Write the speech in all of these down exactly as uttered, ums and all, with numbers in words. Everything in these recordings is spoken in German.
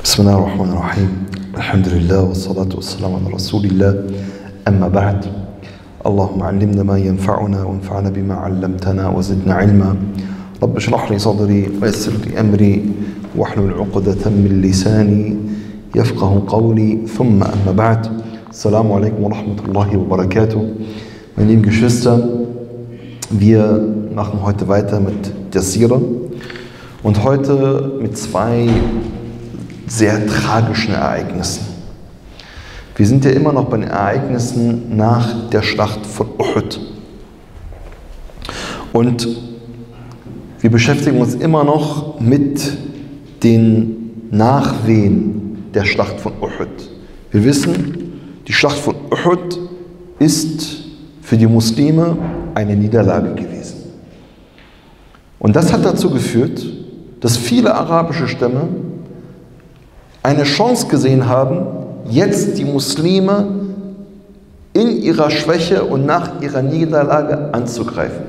بسم الله الرحمن الرحيم الحمد لله والصلاة والسلام على رسول الله أما بعد اللهم علمنا ما ينفعنا وانفعنا بما علمتنا وزدنا علما رب اشرح لي صدري ويسر لي أمري واحلل عقدة من لساني يفقه قولي ثم أما بعد السلام عليكم ورحمة الله وبركاته. Meine lieben Geschwister, wir machen heute weiter mit der Sira und heute mit zwei sehr tragischen Ereignissen. Wir sind ja immer noch bei den Ereignissen nach der Schlacht von Uhud. Und wir beschäftigen uns immer noch mit den Nachwehen der Schlacht von Uhud. Wir wissen, die Schlacht von Uhud ist für die Muslime eine Niederlage gewesen. Und das hat dazu geführt, dass viele arabische Stämme eine Chance gesehen haben, jetzt die Muslime in ihrer Schwäche und nach ihrer Niederlage anzugreifen.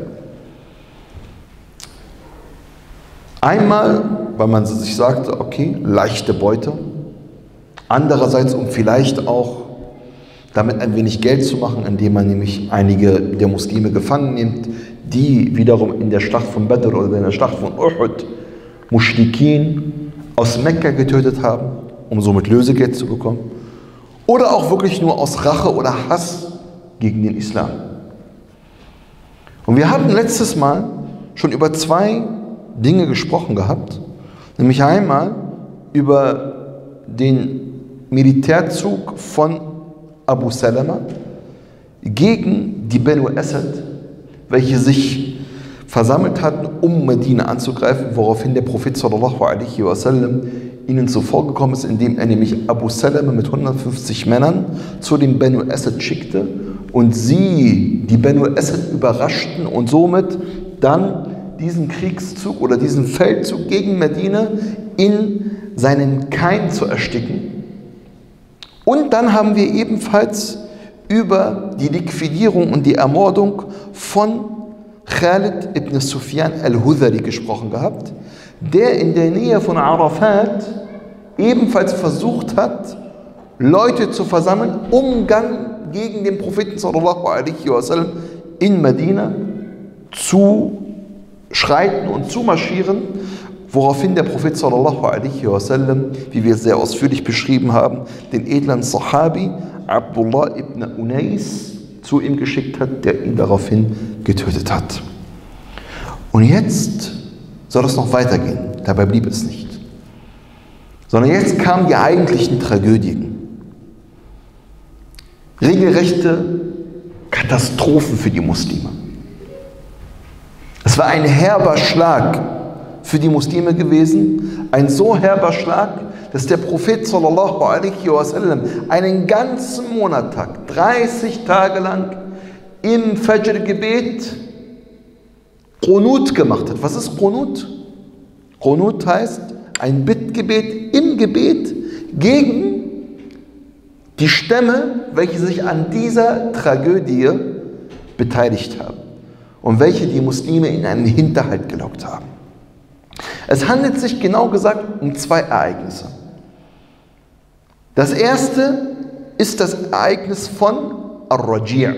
Einmal, weil man sich sagte, okay, leichte Beute. Andererseits, um vielleicht auch damit ein wenig Geld zu machen, indem man nämlich einige der Muslime gefangen nimmt, die wiederum in der Schlacht von Badr oder in der Schlacht von Uhud Muschrikin aus Mekka getötet haben, um somit Lösegeld zu bekommen. Oder auch wirklich nur aus Rache oder Hass gegen den Islam. Und wir hatten letztes Mal schon über zwei Dinge gesprochen gehabt, nämlich einmal über den Militärzug von Abu Salama gegen die Banu Asad, welche sich versammelt hatten, um Medina anzugreifen, woraufhin der Prophet sallallahu alaihi wasallam ihnen zuvorgekommen ist, indem er nämlich Abu Salama mit hundertfünfzig Männern zu den Banu Asad schickte und sie, die Banu Asad, überraschten und somit dann diesen Kriegszug oder diesen Feldzug gegen Medina in seinen Keim zu ersticken. Und dann haben wir ebenfalls über die Liquidierung und die Ermordung von Khalid ibn Sufyan al-Hudhali gesprochen gehabt, der in der Nähe von Arafat ebenfalls versucht hat, Leute zu versammeln, um dann gegen den Propheten sallallahu alaihi wasallam in Medina zu schreiten und zu marschieren, woraufhin der Prophet sallallahu alaihi wasallam, wie wir sehr ausführlich beschrieben haben, den edlen Sahabi Abdullah ibn Unais zu ihm geschickt hat, der ihn daraufhin getötet hat. Und jetzt soll es noch weitergehen. Dabei blieb es nicht. Sondern jetzt kamen die eigentlichen Tragödien. Regelrechte Katastrophen für die Muslime. Es war ein herber Schlag für die Muslime gewesen, ein so herber Schlag, dass der Prophet sallallahu alaihi wasallam einen ganzen Monattag, dreißig Tage lang im Fajr-Gebet Qunut gemacht hat. Was ist Qunut? Qunut heißt ein Bittgebet im Gebet gegen die Stämme, welche sich an dieser Tragödie beteiligt haben und welche die Muslime in einen Hinterhalt gelockt haben. Es handelt sich genau gesagt um zwei Ereignisse. Das erste ist das Ereignis von Ar-Raji'.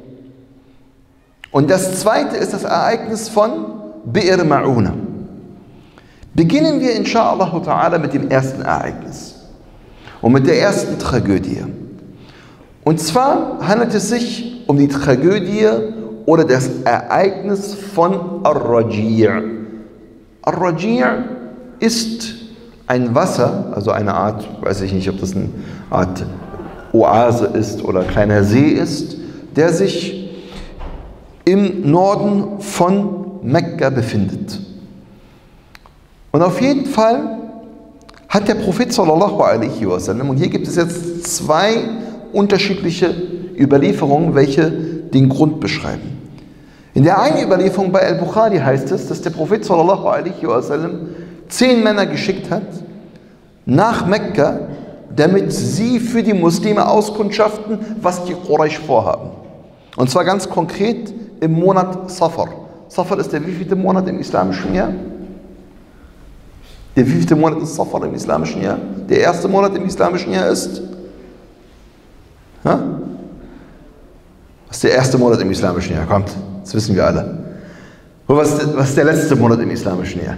Und das zweite ist das Ereignis von Bi'r Ma'una. Beginnen wir inshallah ta'ala mit dem ersten Ereignis und mit der ersten Tragödie. Und zwar handelt es sich um die Tragödie oder das Ereignis von Ar-Raji'. Ar-Raji' ist ein Wasser, also eine Art, weiß ich nicht, ob das eine Art Oase ist oder kleiner See ist, der sich im Norden von Mekka befindet. Und auf jeden Fall hat der Prophet sallallahu alaihi wasallam, und hier gibt es jetzt zwei unterschiedliche Überlieferungen, welche den Grund beschreiben. In der einen Überlieferung bei Al-Bukhari heißt es, dass der Prophet sallallahu alaihi wasallam zehn Männer geschickt hat nach Mekka, damit sie für die Muslime auskundschaften, was die Quraysh vorhaben. Und zwar ganz konkret im Monat Safar. Safar ist der wievielte Monat im islamischen Jahr? Der wievielte Monat ist Safar im islamischen Jahr? Der erste Monat im islamischen Jahr ist? Ja? Was ist der erste Monat im islamischen Jahr? Kommt, das wissen wir alle. Und was, was ist der letzte Monat im islamischen Jahr?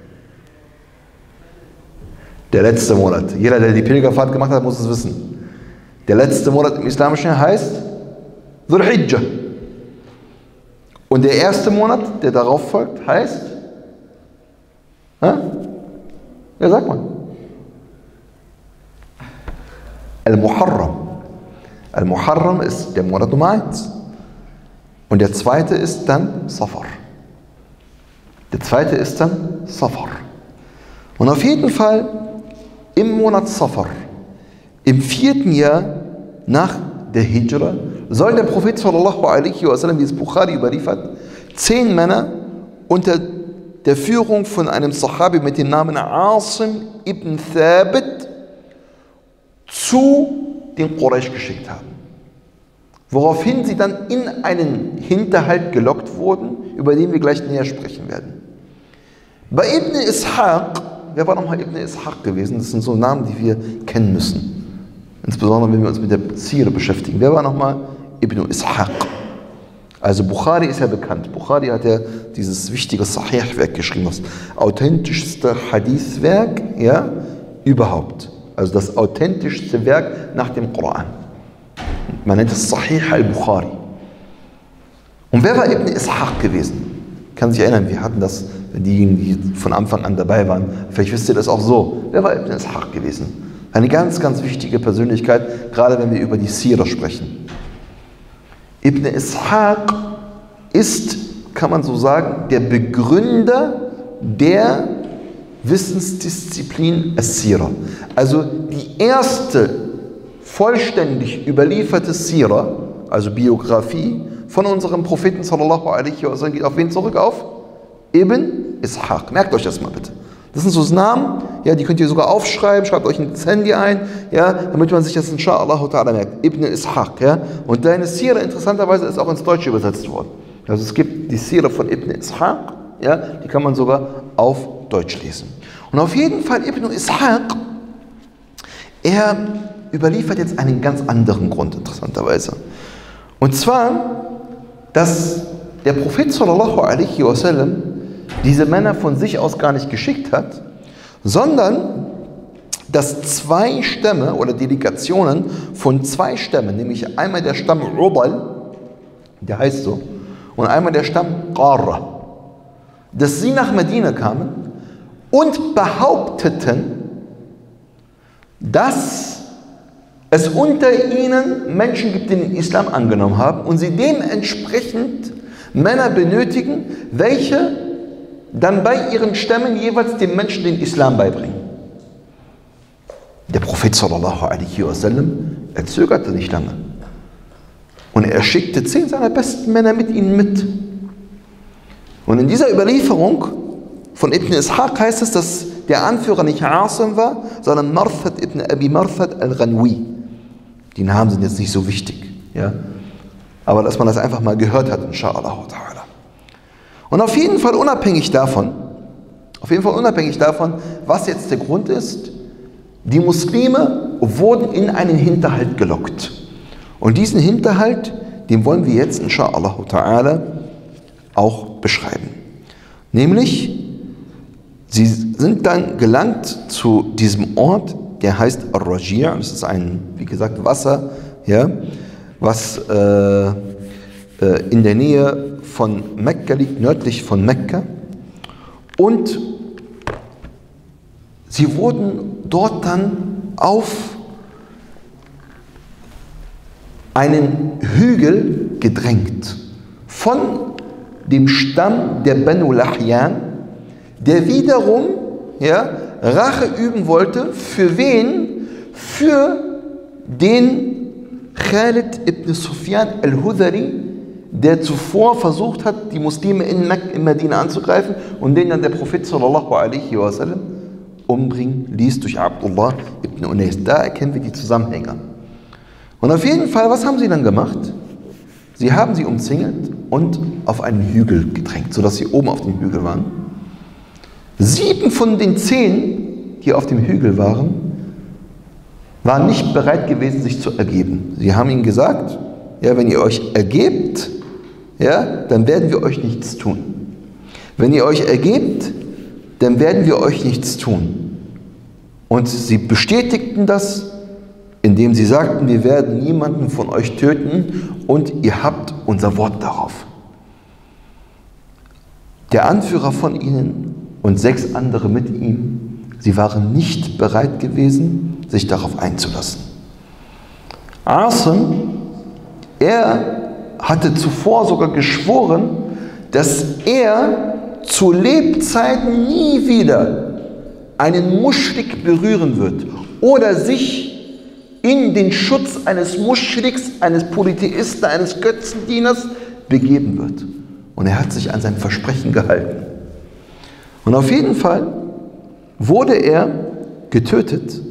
Der letzte Monat. Jeder, der die Pilgerfahrt gemacht hat, muss es wissen. Der letzte Monat im islamischen Jahr heißt Dhul Hijjah. Und der erste Monat, der darauf folgt, heißt? Ja, ja sag mal. Al-Muharram. Al-Muharram ist der Monat Nummer eins. Und der zweite ist dann Safar. Der zweite ist dann Safar. Und auf jeden Fall im Monat Safar, im vierten Jahr nach der Hijra, soll der Prophet sallallahu alaihi wasallam, wie es Bukhari überliefert, zehn Männer unter der Führung von einem Sahabi mit dem Namen Asim ibn Thabit zu den Quraysh geschickt haben. Woraufhin sie dann in einen Hinterhalt gelockt wurden, über den wir gleich näher sprechen werden. Bei Ibn Ishaq, wer war nochmal Ibn Ishaq gewesen? Das sind so Namen, die wir kennen müssen. Insbesondere, wenn wir uns mit der Sira beschäftigen. Wer war nochmal Ibn Ishaq? Also Bukhari ist ja bekannt. Bukhari hat ja dieses wichtige Sahih-Werk geschrieben, das authentischste Hadith-Werk, ja, überhaupt. Also das authentischste Werk nach dem Koran. Man nennt es Sahih al-Bukhari. Und wer war Ibn Ishaq gewesen? Kann sich erinnern, wir hatten das, diejenigen, die von Anfang an dabei waren. Vielleicht wisst ihr das auch so. Wer war Ibn Ishaq gewesen? Eine ganz, ganz wichtige Persönlichkeit, gerade wenn wir über die Sira sprechen. Ibn Ishaq ist, kann man so sagen, der Begründer der Wissensdisziplin As-Sira. Also die erste vollständig überlieferte Sira, also Biografie von unserem Propheten sallallahu alaihi wasallam, geht auf wen zurück? Auf Ibn Ishaq. Merkt euch das mal bitte. Das sind so Namen, ja, die könnt ihr sogar aufschreiben, schreibt euch ins Handy ein, ja, damit man sich das inshallah ta'ala merkt. Ibn Ishaq, ja. Und deine Sira interessanterweise ist auch ins Deutsche übersetzt worden. Also es gibt die Sira von Ibn Ishaq, ja, die kann man sogar auf Deutsch lesen. Und auf jeden Fall Ibn Ishaq, er überliefert jetzt einen ganz anderen Grund, interessanterweise. Und zwar, dass der Prophet sallallahu alaihi wasallam diese Männer von sich aus gar nicht geschickt hat, sondern dass zwei Stämme oder Delegationen von zwei Stämmen, nämlich einmal der Stamm Udal, der heißt so, und einmal der Stamm Qarra, dass sie nach Medina kamen und behaupteten, dass es unter ihnen Menschen gibt, die den Islam angenommen haben und sie dementsprechend Männer benötigen, welche dann bei ihren Stämmen jeweils den Menschen den Islam beibringen. Der Prophet sallallahu alaihi wasallam, er zögerte nicht lange. Und er schickte zehn seiner besten Männer mit ihnen mit. Und in dieser Überlieferung von Ibn Ishaq heißt es, dass der Anführer nicht Asim war, sondern Marthad ibn Abi Marthad al-Ghanwi. Die Namen sind jetzt nicht so wichtig. Ja? Aber dass man das einfach mal gehört hat, inshallah ta'ala. Und auf jeden Fall unabhängig davon, auf jeden Fall unabhängig davon, was jetzt der Grund ist, die Muslime wurden in einen Hinterhalt gelockt. Und diesen Hinterhalt, den wollen wir jetzt inshallah ta'ala auch beschreiben. Nämlich, sie sind dann gelangt zu diesem Ort, der heißt Ar-Raji', das ist ein, wie gesagt, Wasser, ja, was äh, äh, in der Nähe von Mekka liegt, nördlich von Mekka. Und sie wurden dort dann auf einen Hügel gedrängt von dem Stamm der Banu Lahyan, der wiederum, ja, Rache üben wollte. Für wen? Für den Khalid ibn Sufyan al-Hudhari, der zuvor versucht hat, die Muslime in, Mek- in Medina anzugreifen und den dann der Prophet sallallahu alaihi wasallam umbringen ließ durch Abdullah ibn Unais. Da erkennen wir die Zusammenhänge. Und auf jeden Fall, was haben sie dann gemacht? Sie haben sie umzingelt und auf einen Hügel gedrängt, sodass sie oben auf dem Hügel waren. Sieben von den zehn, die auf dem Hügel waren, waren nicht bereit gewesen, sich zu ergeben. Sie haben ihnen gesagt, ja, wenn ihr euch ergebt, ja, dann werden wir euch nichts tun. Wenn ihr euch ergebt, dann werden wir euch nichts tun. Und sie bestätigten das, indem sie sagten, wir werden niemanden von euch töten und ihr habt unser Wort darauf. Der Anführer von ihnen und sechs andere mit ihm, sie waren nicht bereit gewesen, sich darauf einzulassen. Asim, er hatte zuvor sogar geschworen, dass er zu Lebzeiten nie wieder einen Muschrik berühren wird oder sich in den Schutz eines Muschriks, eines Polytheisten, eines Götzendieners begeben wird. Und er hat sich an sein Versprechen gehalten. Und auf jeden Fall wurde er getötet.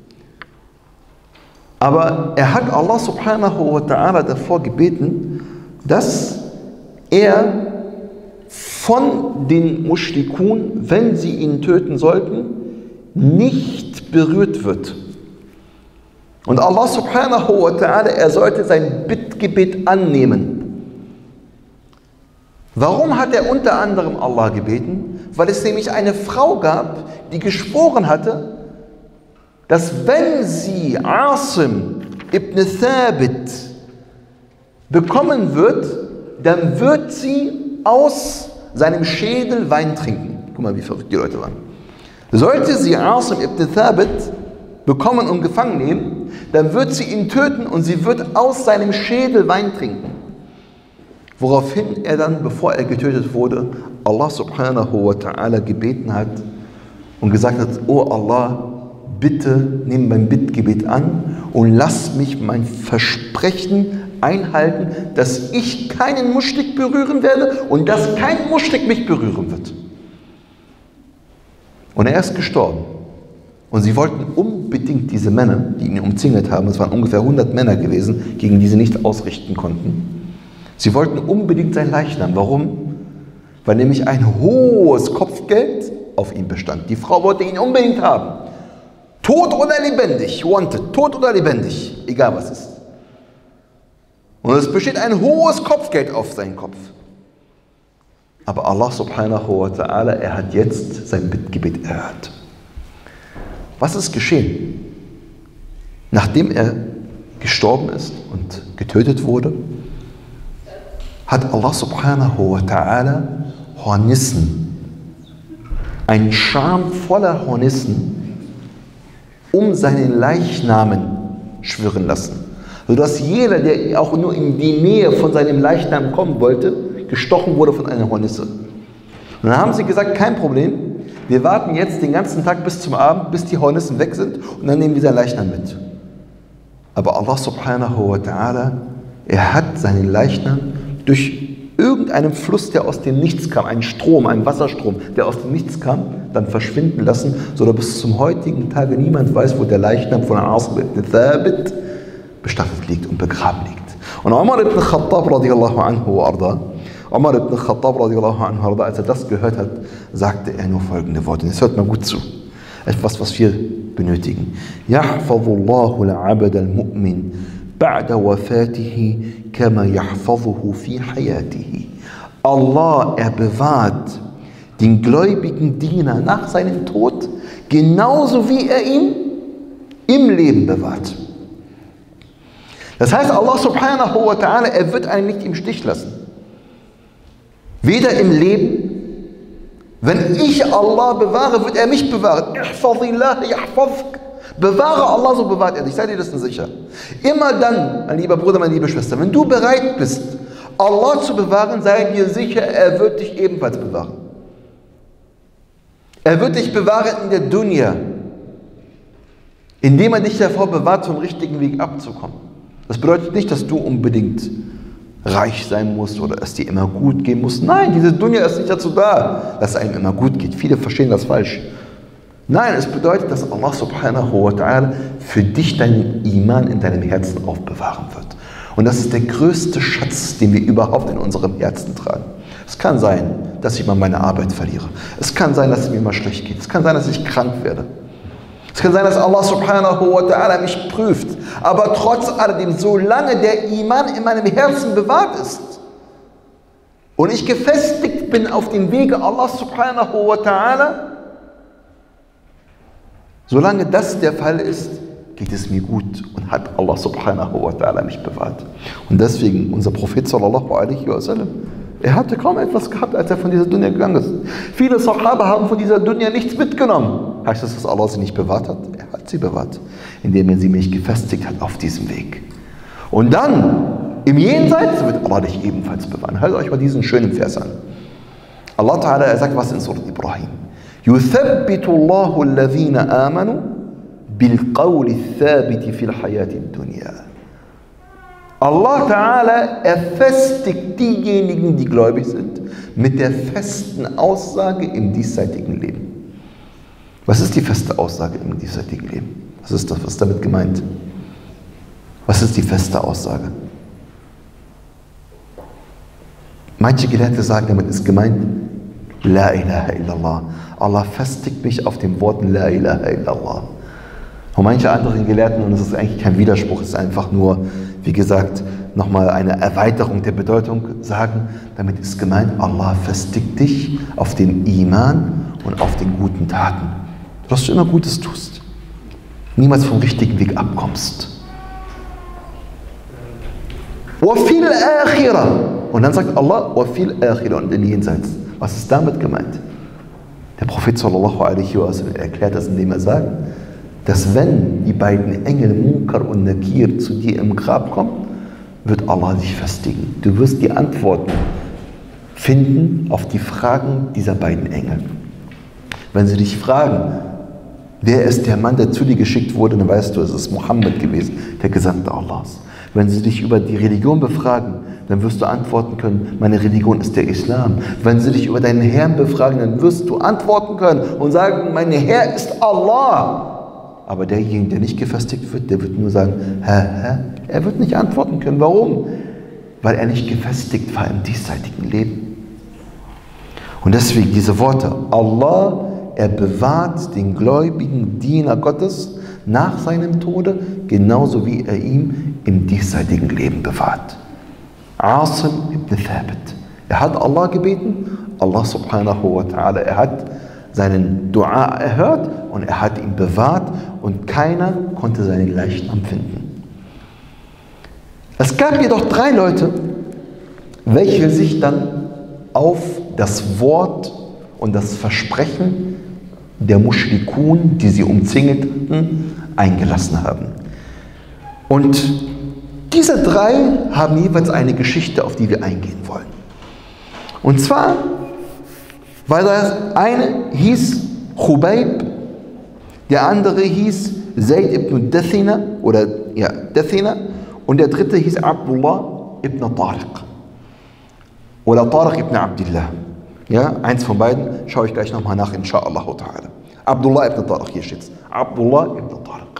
Aber er hat Allah subhanahu wa ta'ala davor gebeten, dass er von den Mushrikun, wenn sie ihn töten sollten, nicht berührt wird. Und Allah subhanahu wa ta'ala, er sollte sein Bittgebet annehmen. Warum hat er unter anderem Allah gebeten? Weil es nämlich eine Frau gab, die geschworen hatte, dass wenn sie Asim ibn Thabit bekommen wird, dann wird sie aus seinem Schädel Wein trinken. Guck mal, wie verrückt die Leute waren. Sollte sie Asim ibn Thabit bekommen und gefangen nehmen, dann wird sie ihn töten und sie wird aus seinem Schädel Wein trinken. Woraufhin er dann, bevor er getötet wurde, Allah subhanahu wa ta'ala gebeten hat und gesagt hat, oh Allah, bitte nimm mein Bittgebet an und lass mich mein Versprechen einhalten, dass ich keinen Muschrik berühren werde und dass kein Muschrik mich berühren wird. Und er ist gestorben. Und sie wollten unbedingt diese Männer, die ihn umzingelt haben, es waren ungefähr hundert Männer gewesen, gegen die sie nicht ausrichten konnten, sie wollten unbedingt sein Leichnam. Warum? Weil nämlich ein hohes Kopfgeld auf ihm bestand. Die Frau wollte ihn unbedingt haben. Tot oder lebendig, wanted, tot oder lebendig, egal was ist. Und es besteht ein hohes Kopfgeld auf seinen Kopf. Aber Allah subhanahu wa ta'ala, er hat jetzt sein Bittgebet erhört. Was ist geschehen? Nachdem er gestorben ist und getötet wurde, hat Allah subhanahu wa ta'ala Hornissen, ein Scham voller Hornissen, um seinen Leichnam schwirren lassen. Sodass jeder, der auch nur in die Nähe von seinem Leichnam kommen wollte, gestochen wurde von einer Hornisse. Und dann haben sie gesagt, kein Problem, wir warten jetzt den ganzen Tag bis zum Abend, bis die Hornissen weg sind und dann nehmen wir seinen Leichnam mit. Aber Allah subhanahu wa ta'ala, er hat seinen Leichnam durch irgendeinen Fluss, der aus dem Nichts kam, einen Strom, einen Wasserstrom, der aus dem Nichts kam, dann verschwinden lassen, sodass bis zum heutigen Tage niemand weiß, wo der Leichnam von Asim ibn Thabit bestattet liegt und begraben liegt. Und Umar ibn Khattab radiallahu anhu arda, Umar ibn Khattab radiallahu anhu arda, als er das gehört hat, sagte er nur folgende Worte. Jetzt hört mal gut zu. Etwas, was wir benötigen. Yahfadullahu al-abad al-mu'min ba'da wafatihi kama yahfaduhu fi hayatihi. Allah, er bewahrt den gläubigen Diener nach seinem Tod genauso wie er ihn im Leben bewahrt. Das heißt, Allah subhanahu wa ta'ala, er wird einen nicht im Stich lassen. Weder im Leben, wenn ich Allah bewahre, wird er mich bewahren. Bewahre Allah, so bewahrt er dich. Seid ihr das denn sicher? Immer dann, mein lieber Bruder, meine liebe Schwester, wenn du bereit bist, Allah zu bewahren, sei dir sicher, er wird dich ebenfalls bewahren. Er wird dich bewahren in der Dunya, indem er dich davor bewahrt, vom richtigen Weg abzukommen. Das bedeutet nicht, dass du unbedingt reich sein musst oder es dir immer gut gehen muss. Nein, diese Dunya ist nicht dazu da, dass es einem immer gut geht. Viele verstehen das falsch. Nein, es bedeutet, dass Allah subhanahu wa ta'ala für dich deinen Iman in deinem Herzen aufbewahren wird. Und das ist der größte Schatz, den wir überhaupt in unserem Herzen tragen. Es kann sein, dass ich mal meine Arbeit verliere. Es kann sein, dass es mir mal schlecht geht. Es kann sein, dass ich krank werde. Es kann sein, dass Allah subhanahu wa ta'ala mich prüft. Aber trotz alledem, solange der Iman in meinem Herzen bewahrt ist und ich gefestigt bin auf dem Wege Allah subhanahu wa ta'ala, solange das der Fall ist, geht es mir gut und hat Allah subhanahu wa ta'ala mich bewahrt. Und deswegen, unser Prophet sallallahu alaihi wasallam, er hatte kaum etwas gehabt, als er von dieser Dunya gegangen ist. Viele Sahaba haben von dieser Dunya nichts mitgenommen. Heißt das, dass Allah sie nicht bewahrt hat? Er hat sie bewahrt, indem er sie mich gefestigt hat auf diesem Weg. Und dann, im Jenseits, wird Allah dich ebenfalls bewahren. Hört euch mal diesen schönen Vers an. Allah Ta'ala, er sagt was in Surat Ibrahim. يُثَبِّتُ اللَّهُ الَّذِينَ آمَنُوا بِالْقَوْلِ الثَّابِتِ فِي الْحَيَاةِ الدُّنْيَا. Allah Ta'ala erfestigt diejenigen, die gläubig sind, mit der festen Aussage im diesseitigen Leben. Was ist die feste Aussage im diesseitigen Leben? Was ist das? Was ist damit gemeint? Was ist die feste Aussage? Manche Gelehrte sagen, damit ist gemeint, La ilaha illallah. Allah festigt mich auf den Worten La ilaha illallah. Und manche anderen Gelehrten, und das ist eigentlich kein Widerspruch, es ist einfach nur, wie gesagt, nochmal eine Erweiterung der Bedeutung, sagen, damit ist gemeint, Allah festigt dich auf den Iman und auf den guten Taten. Dass du immer Gutes tust. Niemals vom richtigen Weg abkommst. وَفِي الْآخِرَةِ. Und dann sagt Allah, وَفِي الْآخِرَةِ, und im Jenseits. Was ist damit gemeint? Der Prophet sallallahu alaihi wasallam erklärt das, indem er sagt, dass wenn die beiden Engel Munkar und Nakir zu dir im Grab kommen, wird Allah dich festigen. Du wirst die Antworten finden auf die Fragen dieser beiden Engel. Wenn sie dich fragen, wer ist der Mann, der zu dir geschickt wurde, dann weißt du, es ist Mohammed gewesen, der Gesandte Allahs. Wenn sie dich über die Religion befragen, dann wirst du antworten können, meine Religion ist der Islam. Wenn sie dich über deinen Herrn befragen, dann wirst du antworten können und sagen, mein Herr ist Allah. Aber derjenige, der nicht gefestigt wird, der wird nur sagen, hä, hä? Er wird nicht antworten können. Warum? Weil er nicht gefestigt war im diesseitigen Leben. Und deswegen diese Worte, Allah, er bewahrt den gläubigen Diener Gottes nach seinem Tode, genauso wie er ihn im diesseitigen Leben bewahrt. Asim ibn Thabit. Er hat Allah gebeten, Allah subhanahu wa ta'ala, er hat seinen Dua erhört und er hat ihn bewahrt und keiner konnte seinen Leichnam finden. Es gab jedoch drei Leute, welche sich dann auf das Wort und das Versprechen der Mushrikun, die sie umzingelten, eingelassen haben. Und diese drei haben jeweils eine Geschichte, auf die wir eingehen wollen. Und zwar, weil das eine hieß Khubayb, der andere hieß Zayd ibn Dathina oder ja, Dathina und der dritte hieß Abdullah ibn Tariq oder Tariq ibn Abdullah. Ja, eins von beiden schaue ich gleich nochmal nach, inshallah ta'ala. Abdullah ibn Tariq, hier steht's. Abdullah ibn Tariq.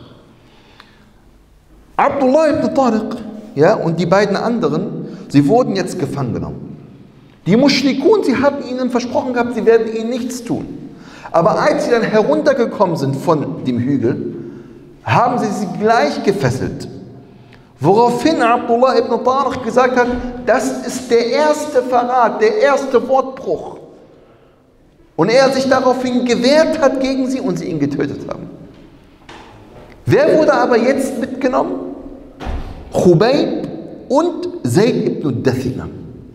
Abdullah ibn Tariq, ja, und die beiden anderen, sie wurden jetzt gefangen genommen. Die Mushrikun, sie hatten ihnen versprochen gehabt, sie werden ihnen nichts tun. Aber als sie dann heruntergekommen sind von dem Hügel, haben sie sie gleich gefesselt. Woraufhin Abdullah ibn Tariq gesagt hat, das ist der erste Verrat, der erste Wortbruch. Und er sich daraufhin gewehrt hat gegen sie und sie ihn getötet haben. Wer wurde aber jetzt mitgenommen? Khubayb und Zayd ibn Dathina.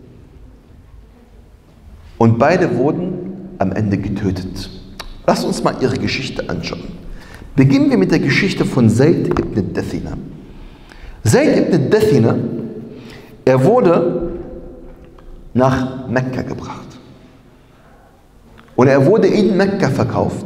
Und beide wurden am Ende getötet. Lasst uns mal ihre Geschichte anschauen. Beginnen wir mit der Geschichte von Zayd ibn Dathina. Zayd ibn Dathina, er wurde nach Mekka gebracht. Und er wurde in Mekka verkauft.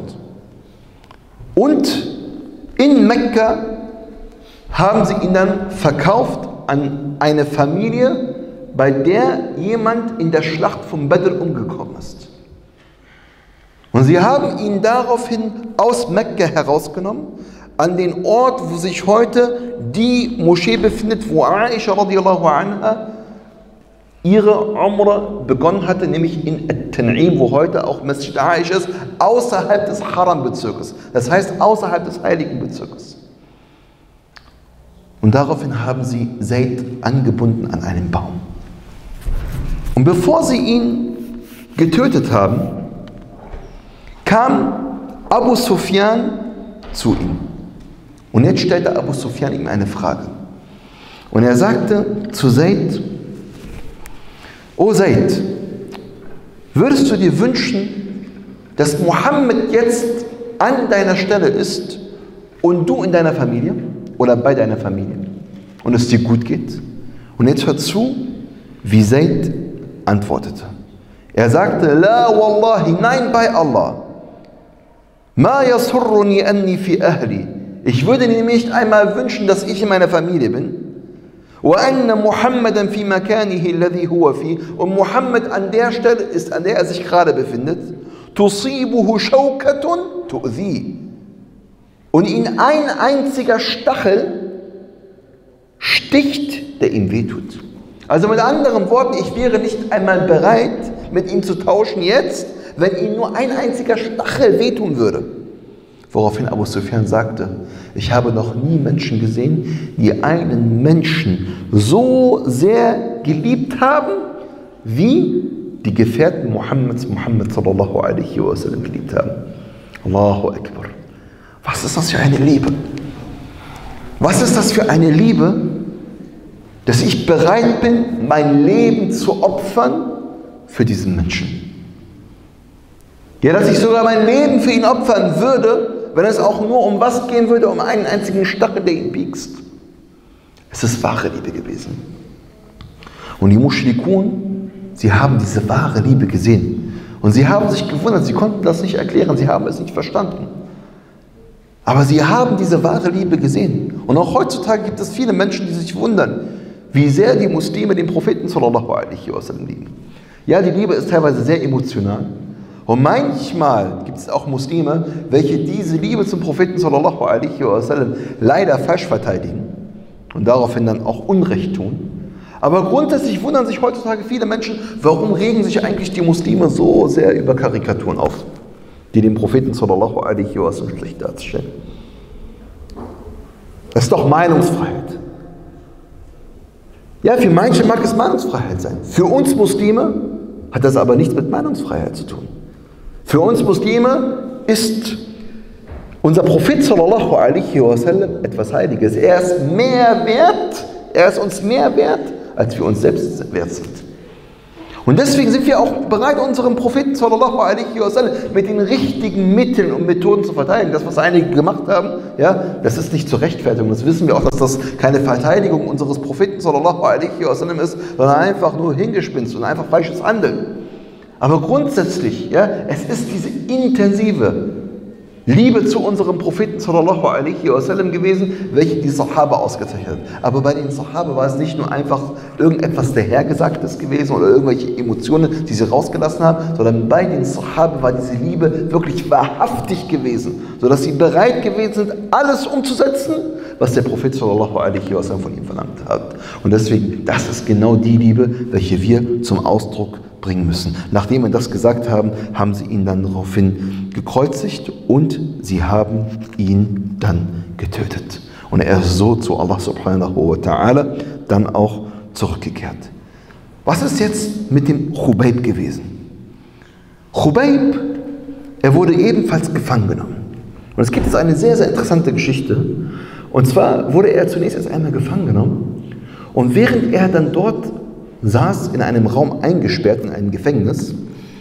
Und in Mekka haben sie ihn dann verkauft an eine Familie, bei der jemand in der Schlacht von Badr umgekommen ist. Und sie haben ihn daraufhin aus Mekka herausgenommen, an den Ort, wo sich heute die Moschee befindet, wo Aisha radiallahu anha ihre Umrah begonnen hatte, nämlich in At-Tan'im, wo heute auch Masjid Aish ist, außerhalb des Haram-Bezirkes. Das heißt, außerhalb des heiligen Bezirkes. Und daraufhin haben sie Zaid angebunden an einen Baum. Und bevor sie ihn getötet haben, kam Abu Sufyan zu ihm. Und jetzt stellte Abu Sufyan ihm eine Frage. Und er sagte zu Zaid: O Zaid, würdest du dir wünschen, dass Mohammed jetzt an deiner Stelle ist und du in deiner Familie oder bei deiner Familie und es dir gut geht? Und jetzt hört zu, wie Zaid antwortete. Er sagte: La wallahi, nein, bei Allah. Ma yasurruni anni fi ahli. Ich würde mir nicht einmal wünschen, dass ich in meiner Familie bin. Wa anna Muhammadan fi makanihi alladhi huwa fi. Und Muhammad an der Stelle ist, an der er sich gerade befindet. Tusibuhu shawkatun tu'zi. Und ihn ein einziger Stachel sticht, der ihm wehtut. Also mit anderen Worten, ich wäre nicht einmal bereit, mit ihm zu tauschen jetzt, wenn ihm nur ein einziger Stachel wehtun würde. Woraufhin Abu Sufyan sagte: Ich habe noch nie Menschen gesehen, die einen Menschen so sehr geliebt haben, wie die Gefährten Muhammads, Muhammad sallallahu alaihi wasallam geliebt haben. Allahu Akbar. Was ist das für eine Liebe? Was ist das für eine Liebe, dass ich bereit bin, mein Leben zu opfern für diesen Menschen? Ja, dass ich sogar mein Leben für ihn opfern würde, wenn es auch nur um was gehen würde, um einen einzigen Stachel, der ihn piekst. Es ist wahre Liebe gewesen. Und die Mushrikun, sie haben diese wahre Liebe gesehen. Und sie haben sich gewundert, sie konnten das nicht erklären, sie haben es nicht verstanden. Aber sie haben diese wahre Liebe gesehen. Und auch heutzutage gibt es viele Menschen, die sich wundern, wie sehr die Muslime den Propheten sallallahu alaihi wasallam lieben. Ja, die Liebe ist teilweise sehr emotional. Und manchmal gibt es auch Muslime, welche diese Liebe zum Propheten sallallahu alaihi wasallam leider falsch verteidigen und daraufhin dann auch Unrecht tun. Aber grundsätzlich wundern sich heutzutage viele Menschen, warum regen sich eigentlich die Muslime so sehr über Karikaturen auf, die den Propheten sallallahu alaihi wasallam schlecht darstellen. Das ist doch Meinungsfreiheit. Ja, für manche mag es Meinungsfreiheit sein. Für uns Muslime hat das aber nichts mit Meinungsfreiheit zu tun. Für uns Muslime ist unser Prophet sallallahu alaihi wasallam etwas Heiliges. Er ist mehr wert, er ist uns mehr wert, als wir uns selbst wert sind. Und deswegen sind wir auch bereit, unseren Propheten sallallahu alaihi wasallam mit den richtigen Mitteln und Methoden zu verteidigen. Das, was einige gemacht haben, ja, das ist nicht zur Rechtfertigung. Das wissen wir auch, dass das keine Verteidigung unseres Propheten sallallahu alaihi wasallam ist, sondern einfach nur Hingespinst und einfach falsches Handeln. Aber grundsätzlich, ja, es ist diese intensive Liebe zu unserem Propheten sallallahu alaihi wasallam gewesen, welche die Sahaba ausgezeichnet hat. Aber bei den Sahaba war es nicht nur einfach irgendetwas Dahergesagtes gewesen oder irgendwelche Emotionen, die sie rausgelassen haben, sondern bei den Sahaba war diese Liebe wirklich wahrhaftig gewesen, sodass sie bereit gewesen sind, alles umzusetzen, was der Prophet sallallahu alaihi wasallam von ihm verlangt hat. Und deswegen, das ist genau die Liebe, welche wir zum Ausdruck bringen müssen. Nachdem wir das gesagt haben, haben sie ihn dann daraufhin gekreuzigt und sie haben ihn dann getötet. Und er ist so zu Allah subhanahu wa ta'ala dann auch zurückgekehrt. Was ist jetzt mit dem Khubayb gewesen? Khubayb, er wurde ebenfalls gefangen genommen. Und es gibt jetzt eine sehr, sehr interessante Geschichte. Und zwar wurde er zunächst erst einmal gefangen genommen und während er dann dort saß, in einem Raum eingesperrt, in einem Gefängnis,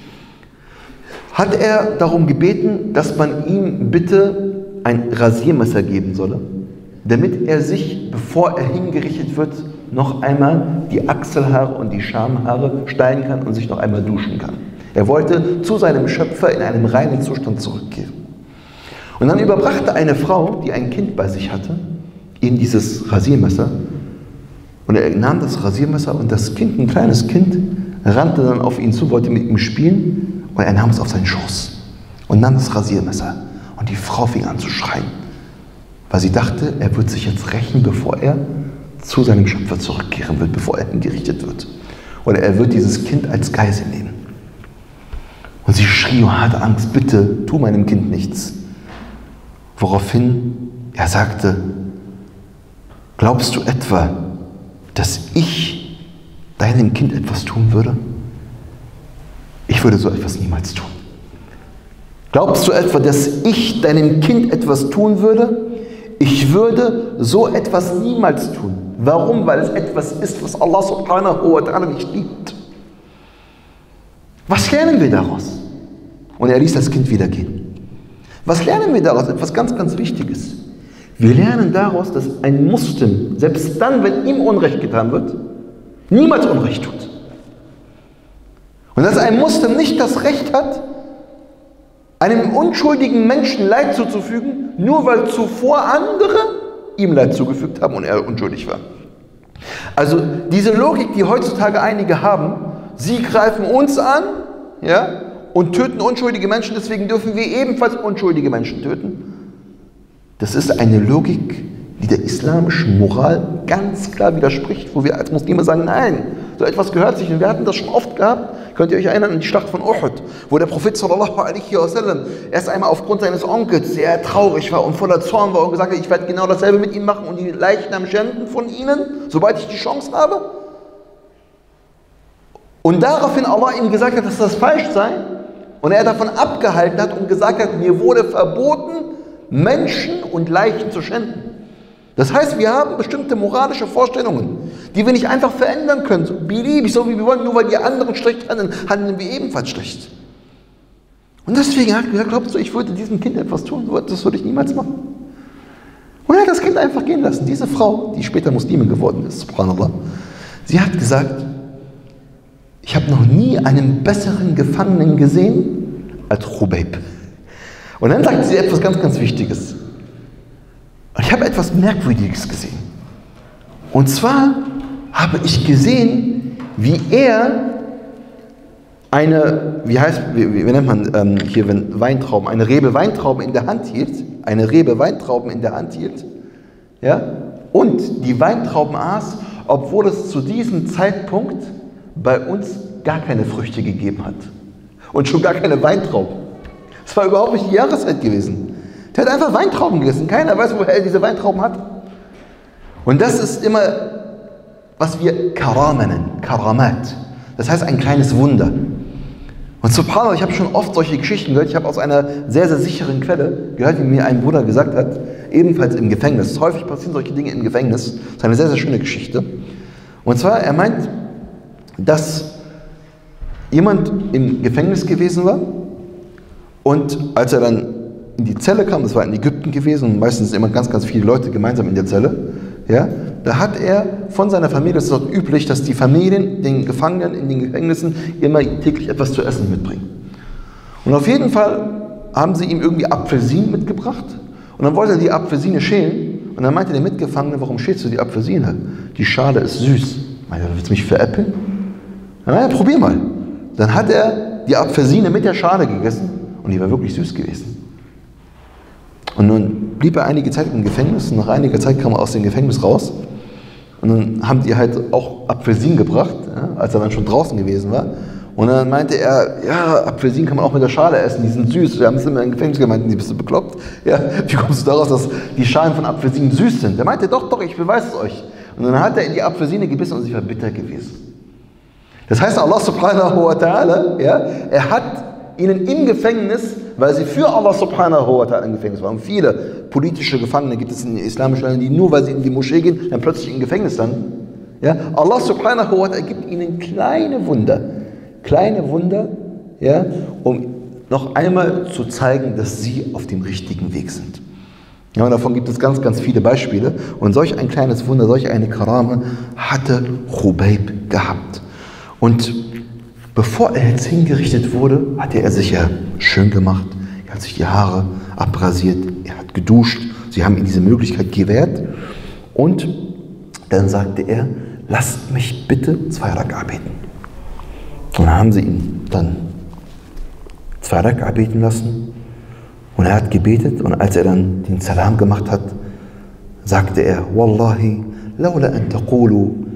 hat er darum gebeten, dass man ihm bitte ein Rasiermesser geben solle, damit er sich, bevor er hingerichtet wird, noch einmal die Achselhaare und die Schamhaare schneiden kann und sich noch einmal duschen kann. Er wollte zu seinem Schöpfer in einem reinen Zustand zurückkehren. Und dann überbrachte eine Frau, die ein Kind bei sich hatte, ihm dieses Rasiermesser. Und er nahm das Rasiermesser und das Kind, ein kleines Kind, rannte dann auf ihn zu, wollte mit ihm spielen und er nahm es auf seinen Schoß und nahm das Rasiermesser. Und die Frau fing an zu schreien, weil sie dachte, er wird sich jetzt rächen, bevor er zu seinem Schöpfer zurückkehren wird, bevor er hingerichtet wird. oder er wird dieses Kind als Geisel nehmen. Und sie schrie und hatte Angst, bitte tu meinem Kind nichts. Woraufhin er sagte, glaubst du etwa, dass ich deinem Kind etwas tun würde? Ich würde so etwas niemals tun. Glaubst du etwa, dass ich deinem Kind etwas tun würde? Ich würde so etwas niemals tun. Warum? Weil es etwas ist, was Allah subhanahu wa ta'ala nicht liebt. Was lernen wir daraus? Und er ließ das Kind wieder gehen. Was lernen wir daraus? Etwas ganz, ganz Wichtiges. Wir lernen daraus, dass ein Muslim, selbst dann, wenn ihm Unrecht getan wird, niemals Unrecht tut. Und dass ein Muslim nicht das Recht hat, einem unschuldigen Menschen Leid zuzufügen, nur weil zuvor andere ihm Leid zugefügt haben und er unschuldig war. Also diese Logik, die heutzutage einige haben, sie greifen uns an, ja, und töten unschuldige Menschen, deswegen dürfen wir ebenfalls unschuldige Menschen töten. Das ist eine Logik, die der islamischen Moral ganz klar widerspricht, wo wir als Muslime sagen, nein, so etwas gehört sich. Und wir hatten das schon oft gehabt. Könnt ihr euch erinnern an die Schlacht von Uhud, wo der Prophet sallallahu alaihi wasallam erst einmal aufgrund seines Onkels sehr traurig war und voller Zorn war und gesagt hat, ich werde genau dasselbe mit ihm machen und die Leichnam schänden von ihnen, sobald ich die Chance habe. Und daraufhin Allah ihm gesagt hat, dass das falsch sei und er davon abgehalten hat und gesagt hat, mir wurde verboten, Menschen und Leichen zu schänden. Das heißt, wir haben bestimmte moralische Vorstellungen, die wir nicht einfach verändern können, so beliebig, so wie wir wollen, nur weil die anderen schlecht handeln, handeln wir ebenfalls schlecht. Und deswegen hat er gesagt, glaubst du, ich würde diesem Kind etwas tun? Das würde ich niemals machen. Und er hat das Kind einfach gehen lassen. Diese Frau, die später Muslimin geworden ist, subhanallah, sie hat gesagt, ich habe noch nie einen besseren Gefangenen gesehen als Khubayb. Und dann sagt sie etwas ganz, ganz Wichtiges. Ich habe etwas Merkwürdiges gesehen. Und zwar habe ich gesehen, wie er eine, wie heißt, wie, wie nennt man ähm, hier, wenn Weintrauben, eine Rebe Weintrauben in der Hand hielt, eine Rebe Weintrauben in der Hand hielt, ja, und die Weintrauben aß, obwohl es zu diesem Zeitpunkt bei uns gar keine Früchte gegeben hat. Und schon gar keine Weintrauben. Es war überhaupt nicht die Jahreszeit gewesen. Der hat einfach Weintrauben gegessen. Keiner weiß, woher er diese Weintrauben hat. Und das ist immer, was wir Karama nennen, Karamat. Das heißt ein kleines Wunder. Und subhanallah, ich habe schon oft solche Geschichten gehört. Ich habe aus einer sehr, sehr sicheren Quelle gehört, wie mir ein Bruder gesagt hat, ebenfalls im Gefängnis. Häufig passieren solche Dinge im Gefängnis. Das ist eine sehr, sehr schöne Geschichte. Und zwar, er meint, dass jemand im Gefängnis gewesen war und als er dann in die Zelle kam, das war in Ägypten gewesen und meistens sind immer ganz, ganz viele Leute gemeinsam in der Zelle, ja, da hat er von seiner Familie, das ist dort üblich, dass die Familien den Gefangenen in den Gefängnissen immer täglich etwas zu essen mitbringen. Und auf jeden Fall haben sie ihm irgendwie Apfelsinen mitgebracht und dann wollte er die Apfelsine schälen und dann meinte der Mitgefangene, warum schälst du die Apfelsine? Die Schale ist süß. Meinte er, willst du mich veräppeln? Na ja, probier mal. Dann hat er die Apfelsine mit der Schale gegessen und die war wirklich süß gewesen. Und nun blieb er einige Zeit im Gefängnis und nach einiger Zeit kam er aus dem Gefängnis raus und dann haben die halt auch Apfelsinen gebracht, ja, als er dann schon draußen gewesen war. Und dann meinte er, ja, Apfelsinen kann man auch mit der Schale essen, die sind süß. Wir haben es immer im Gefängnis gemeint, die bist du bekloppt? Ja, wie kommst du daraus, dass die Schalen von Apfelsinen süß sind? Er meinte, doch, doch, ich beweise es euch. Und dann hat er in die Apfelsine gebissen und sie war bitter gewesen. Das heißt, Allah subhanahu wa ta'ala, ja, er hat ihnen im Gefängnis, weil sie für Allah subhanahu wa ta'ala im Gefängnis waren. Und viele politische Gefangene gibt es in den islamischen Ländern, die nur, weil sie in die Moschee gehen, dann plötzlich im Gefängnis landen. Ja, Allah subhanahu wa ta'ala gibt ihnen kleine Wunder, kleine Wunder, ja, um noch einmal zu zeigen, dass sie auf dem richtigen Weg sind. Ja, und davon gibt es ganz, ganz viele Beispiele. Und solch ein kleines Wunder, solch eine Karama hatte Khubayb gehabt. Und bevor er jetzt hingerichtet wurde, hatte er sich ja schön gemacht. Er hat sich die Haare abrasiert, er hat geduscht. Sie haben ihm diese Möglichkeit gewährt. Und dann sagte er, lasst mich bitte zwei Raka beten. Und dann haben sie ihn dann zwei Raka beten lassen. Und er hat gebetet. Und als er dann den Salam gemacht hat, sagte er, Wallahi, laula an taqulu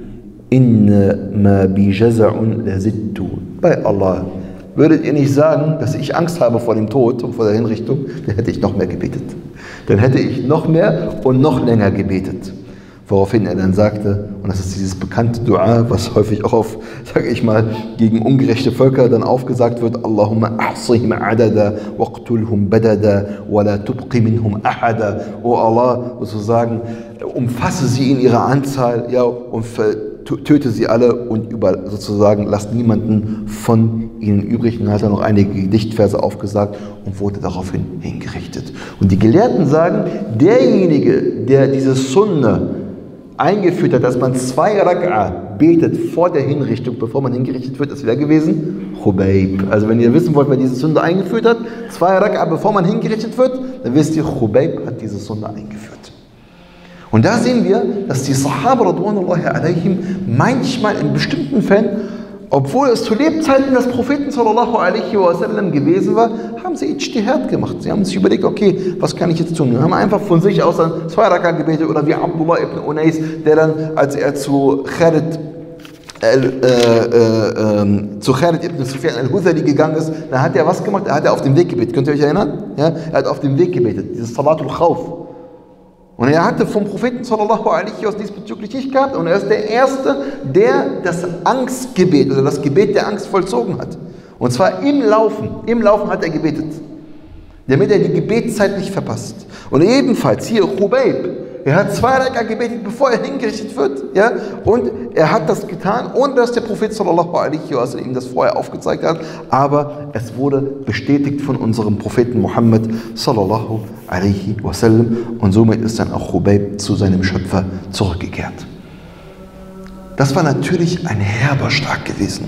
inna ma bi jaza'un lazidtu. Bei Allah, würdet ihr nicht sagen, dass ich Angst habe vor dem Tod und vor der Hinrichtung, dann hätte ich noch mehr gebetet. Dann hätte ich noch mehr und noch länger gebetet. Woraufhin er dann sagte, und das ist dieses bekannte Dua, was häufig auch auf, sage ich mal, gegen ungerechte Völker dann aufgesagt wird, Allahumma ahsihim adada, waqtulhum badada, wa la tubqi minhum ahada. O Allah, sozusagen, umfasse sie in ihrer Anzahl, ja, und töte sie alle und über, sozusagen, lass niemanden von ihnen übrig. Und dann hat er noch einige Gedichtverse aufgesagt und wurde daraufhin hingerichtet. Und die Gelehrten sagen, derjenige, der diese Sunna eingeführt hat, dass man zwei Rak'a betet vor der Hinrichtung, bevor man hingerichtet wird, ist wer gewesen? Khubayb. Also wenn ihr wissen wollt, wer diese Sunna eingeführt hat, zwei Rak'a bevor man hingerichtet wird, dann wisst ihr, Khubayb hat diese Sunna eingeführt. Und da sehen wir, dass die Sahaba radwanullahi alaihim manchmal in bestimmten Fällen, obwohl es zu Lebzeiten des Propheten sallallahu alaihi wasallam gewesen war, haben sie Ijtihad gemacht. Sie haben sich überlegt, okay, was kann ich jetzt tun? Sie haben einfach von sich aus dann zwei Rak'a gebetet, oder wie Abdullah ibn Unais, der dann, als er zu Khalid äh, äh, äh, zu Khalid ibn Sufyan al-Hudhali gegangen ist, dann hat er was gemacht? Er hat auf dem Weg gebetet. Könnt ihr euch erinnern? Ja? Er hat auf dem Weg gebetet, dieses Salatul Khawf. Und er hatte vom Propheten sallallahu alaihi wasallam diesbezüglich nicht gehabt, und er ist der Erste, der das Angstgebet oder das Gebet der Angst vollzogen hat. Und zwar im Laufen, im Laufen hat er gebetet, damit er die Gebetszeit nicht verpasst. Und ebenfalls hier Khubayb, er hat zwei Rak'a gebetet, bevor er hingerichtet wird, ja, und er hat das getan, ohne dass der Prophet sallallahu alaihi wasallam ihm das vorher aufgezeigt hat, aber es wurde bestätigt von unserem Propheten Muhammad sallallahu alaihi wasallam, und somit ist dann auch Khubayb zu seinem Schöpfer zurückgekehrt. Das war natürlich ein herber Schlag gewesen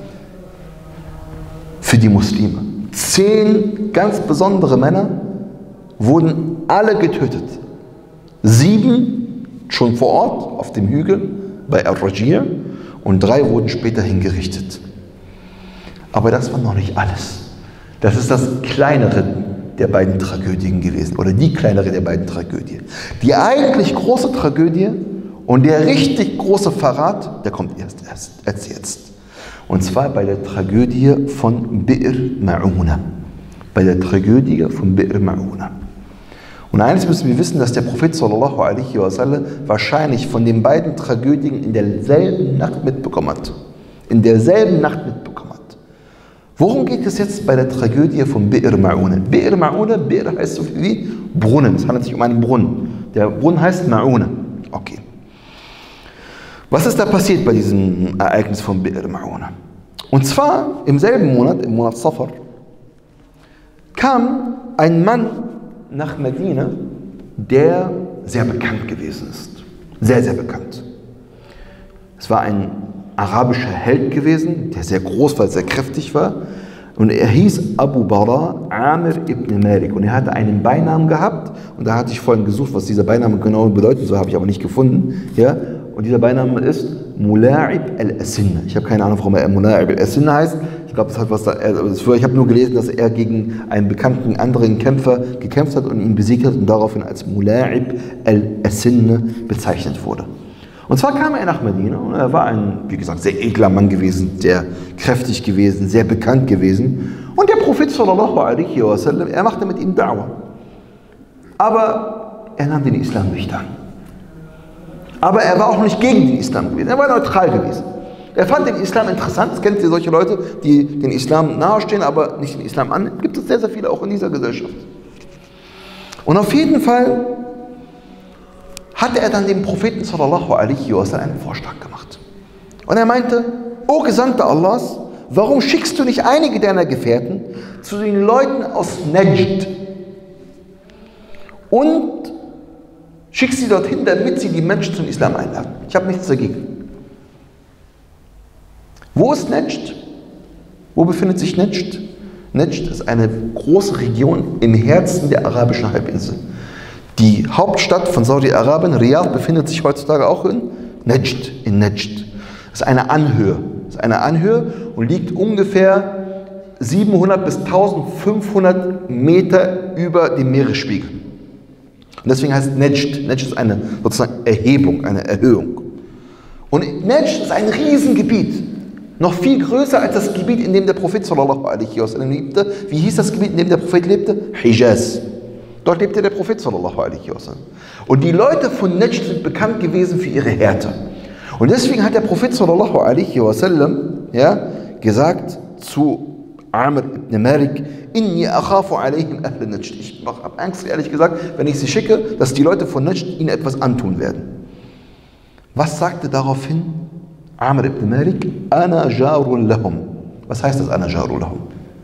für die Muslime. Zehn ganz besondere Männer wurden alle getötet. Sieben schon vor Ort auf dem Hügel bei Al-Rajir und drei wurden später hingerichtet. Aber das war noch nicht alles. Das ist das kleinere der beiden Tragödien gewesen, oder die kleinere der beiden Tragödien. Die eigentlich große Tragödie und der richtig große Verrat, der kommt erst, erst als jetzt. Und zwar bei der Tragödie von Bi'r Ma'una. Bei der Tragödie von Bi'r Ma'una. Und eines müssen wir wissen, dass der Prophet sallallahu alaihi wasallam wahrscheinlich von den beiden Tragödien in derselben Nacht mitbekommen hat. In derselben Nacht mitbekommen hat. Worum geht es jetzt bei der Tragödie von Bi'r Ma'una? Bi'r Ma'una, Bi'r heißt so viel wie Brunnen. Es handelt sich um einen Brunnen. Der Brunnen heißt Ma'una. Okay. Was ist da passiert bei diesem Ereignis von Bi'r Ma'una? Und zwar im selben Monat, im Monat Safar, kam ein Mann nach Medina, der sehr bekannt gewesen ist. Sehr, sehr bekannt. Es war ein arabischer Held gewesen, der sehr groß war, sehr kräftig war. Und er hieß Abu Bara Amir ibn Malik. Und er hatte einen Beinamen gehabt. Und da hatte ich vorhin gesucht, was dieser Beinamen genau bedeutet. So habe ich aber nicht gefunden. Ja? Und dieser Beiname ist Mula'ib al-Asinna. Ich habe keine Ahnung, warum er Mula'ib al-Asinna heißt. Ich glaube, das hat was da, also ich habe nur gelesen, dass er gegen einen bekannten anderen Kämpfer gekämpft hat und ihn besiegt hat und daraufhin als Mula'ib al-Asinna bezeichnet wurde. Und zwar kam er nach Medina und er war ein, wie gesagt, sehr edler Mann gewesen, sehr kräftig gewesen, sehr bekannt gewesen. Und der Prophet sallallahu alaihi wasallam, er machte mit ihm Da'wah. Aber er nahm den Islam nicht an. Aber er war auch nicht gegen den Islam gewesen, er war neutral gewesen. Er fand den Islam interessant, das kennt ihr solche Leute, die den Islam nahestehen, aber nicht den Islam annehmen. Gibt es sehr, sehr viele auch in dieser Gesellschaft. Und auf jeden Fall hatte er dann dem Propheten sallallahu alaihi wasallam einen Vorschlag gemacht. Und er meinte, O Gesandter Allahs, warum schickst du nicht einige deiner Gefährten zu den Leuten aus Najd und schickst sie dorthin, damit sie die Menschen zum Islam einladen? Ich habe nichts dagegen. Wo ist Najd? Wo befindet sich Najd? Najd ist eine große Region im Herzen der arabischen Halbinsel. Die Hauptstadt von Saudi-Arabien, Riyadh, befindet sich heutzutage auch in Najd, in Najd. Das ist eine Anhöhe. Das ist eine Anhöhe und liegt ungefähr siebenhundert bis eintausendfünfhundert Meter über dem Meeresspiegel. Und deswegen heißt Najd. Najd ist eine sozusagen Erhebung, eine Erhöhung. Und Najd ist ein Riesengebiet. Noch viel größer als das Gebiet, in dem der Prophet sallallahu alaihi wasallam lebte. Wie hieß das Gebiet, in dem der Prophet lebte? Hijaz. Dort lebte der Prophet sallallahu alaihi wasallam. Und die Leute von Najd sind bekannt gewesen für ihre Härte. Und deswegen hat der Prophet sallallahu alaihi wasallam, ja, gesagt zu Amr ibn Malik, Inni akhafu alayhim ahl Najd. Ich habe Angst, ehrlich gesagt, wenn ich sie schicke, dass die Leute von Najd ihnen etwas antun werden. Was sagte daraufhin Amr ibn Malik? Ana jarun lahum. Was heißt das, Ana jarun lahum?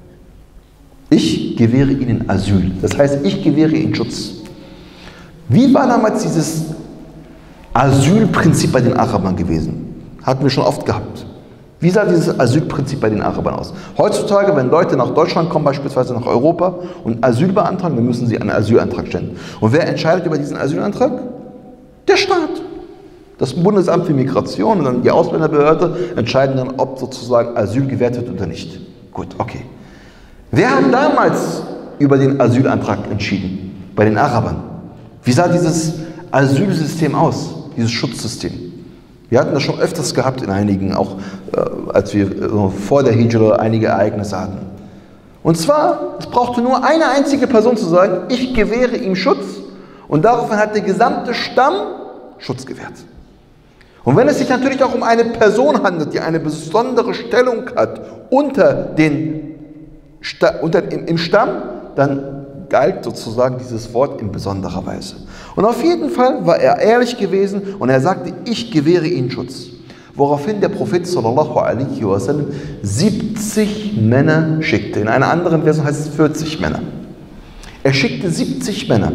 Ich gewähre ihnen Asyl. Das heißt, ich gewähre ihnen Schutz. Wie war damals dieses Asylprinzip bei den Arabern gewesen? Hatten wir schon oft gehabt. Wie sah dieses Asylprinzip bei den Arabern aus? Heutzutage, wenn Leute nach Deutschland kommen, beispielsweise nach Europa und Asyl beantragen, dann müssen sie einen Asylantrag stellen. Und wer entscheidet über diesen Asylantrag? Der Staat. Das Bundesamt für Migration und dann die Ausländerbehörde entscheiden dann, ob sozusagen Asyl gewährt wird oder nicht. Gut, okay. Wer hat damals über den Asylantrag entschieden? Bei den Arabern. Wie sah dieses Asylsystem aus, dieses Schutzsystem? Wir hatten das schon öfters gehabt in einigen, auch äh, als wir äh, vor der Hijra einige Ereignisse hatten. Und zwar, es brauchte nur eine einzige Person zu sagen, ich gewähre ihm Schutz, und daraufhin hat der gesamte Stamm Schutz gewährt. Und wenn es sich natürlich auch um eine Person handelt, die eine besondere Stellung hat unter den, unter, im, im Stamm, dann galt sozusagen dieses Wort in besonderer Weise. Und auf jeden Fall war er ehrlich gewesen und er sagte, ich gewähre ihnen Schutz. Woraufhin der Prophet sallallahu alaihi wasallam siebzig Männer schickte. In einer anderen Version heißt es vierzig Männer. Er schickte siebzig Männer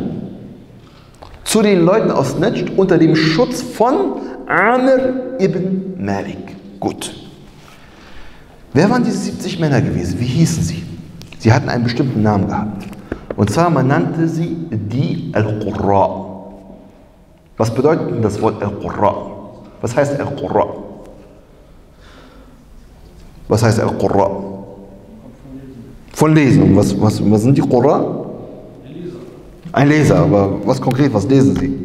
zu den Leuten aus Najd unter dem Schutz von Amr ibn Malik. Gut. Wer waren diese siebzig Männer gewesen? Wie hießen sie? Sie hatten einen bestimmten Namen gehabt. Und zwar, man nannte sie die Al-Qurra. Was bedeutet denn das Wort Al-Qurra? Was heißt Al-Qurra? Was heißt Al-Qurra? Von Lesen. Und was, was, was sind die Qurra? Ein Leser. Ein Leser, aber was konkret, was lesen sie?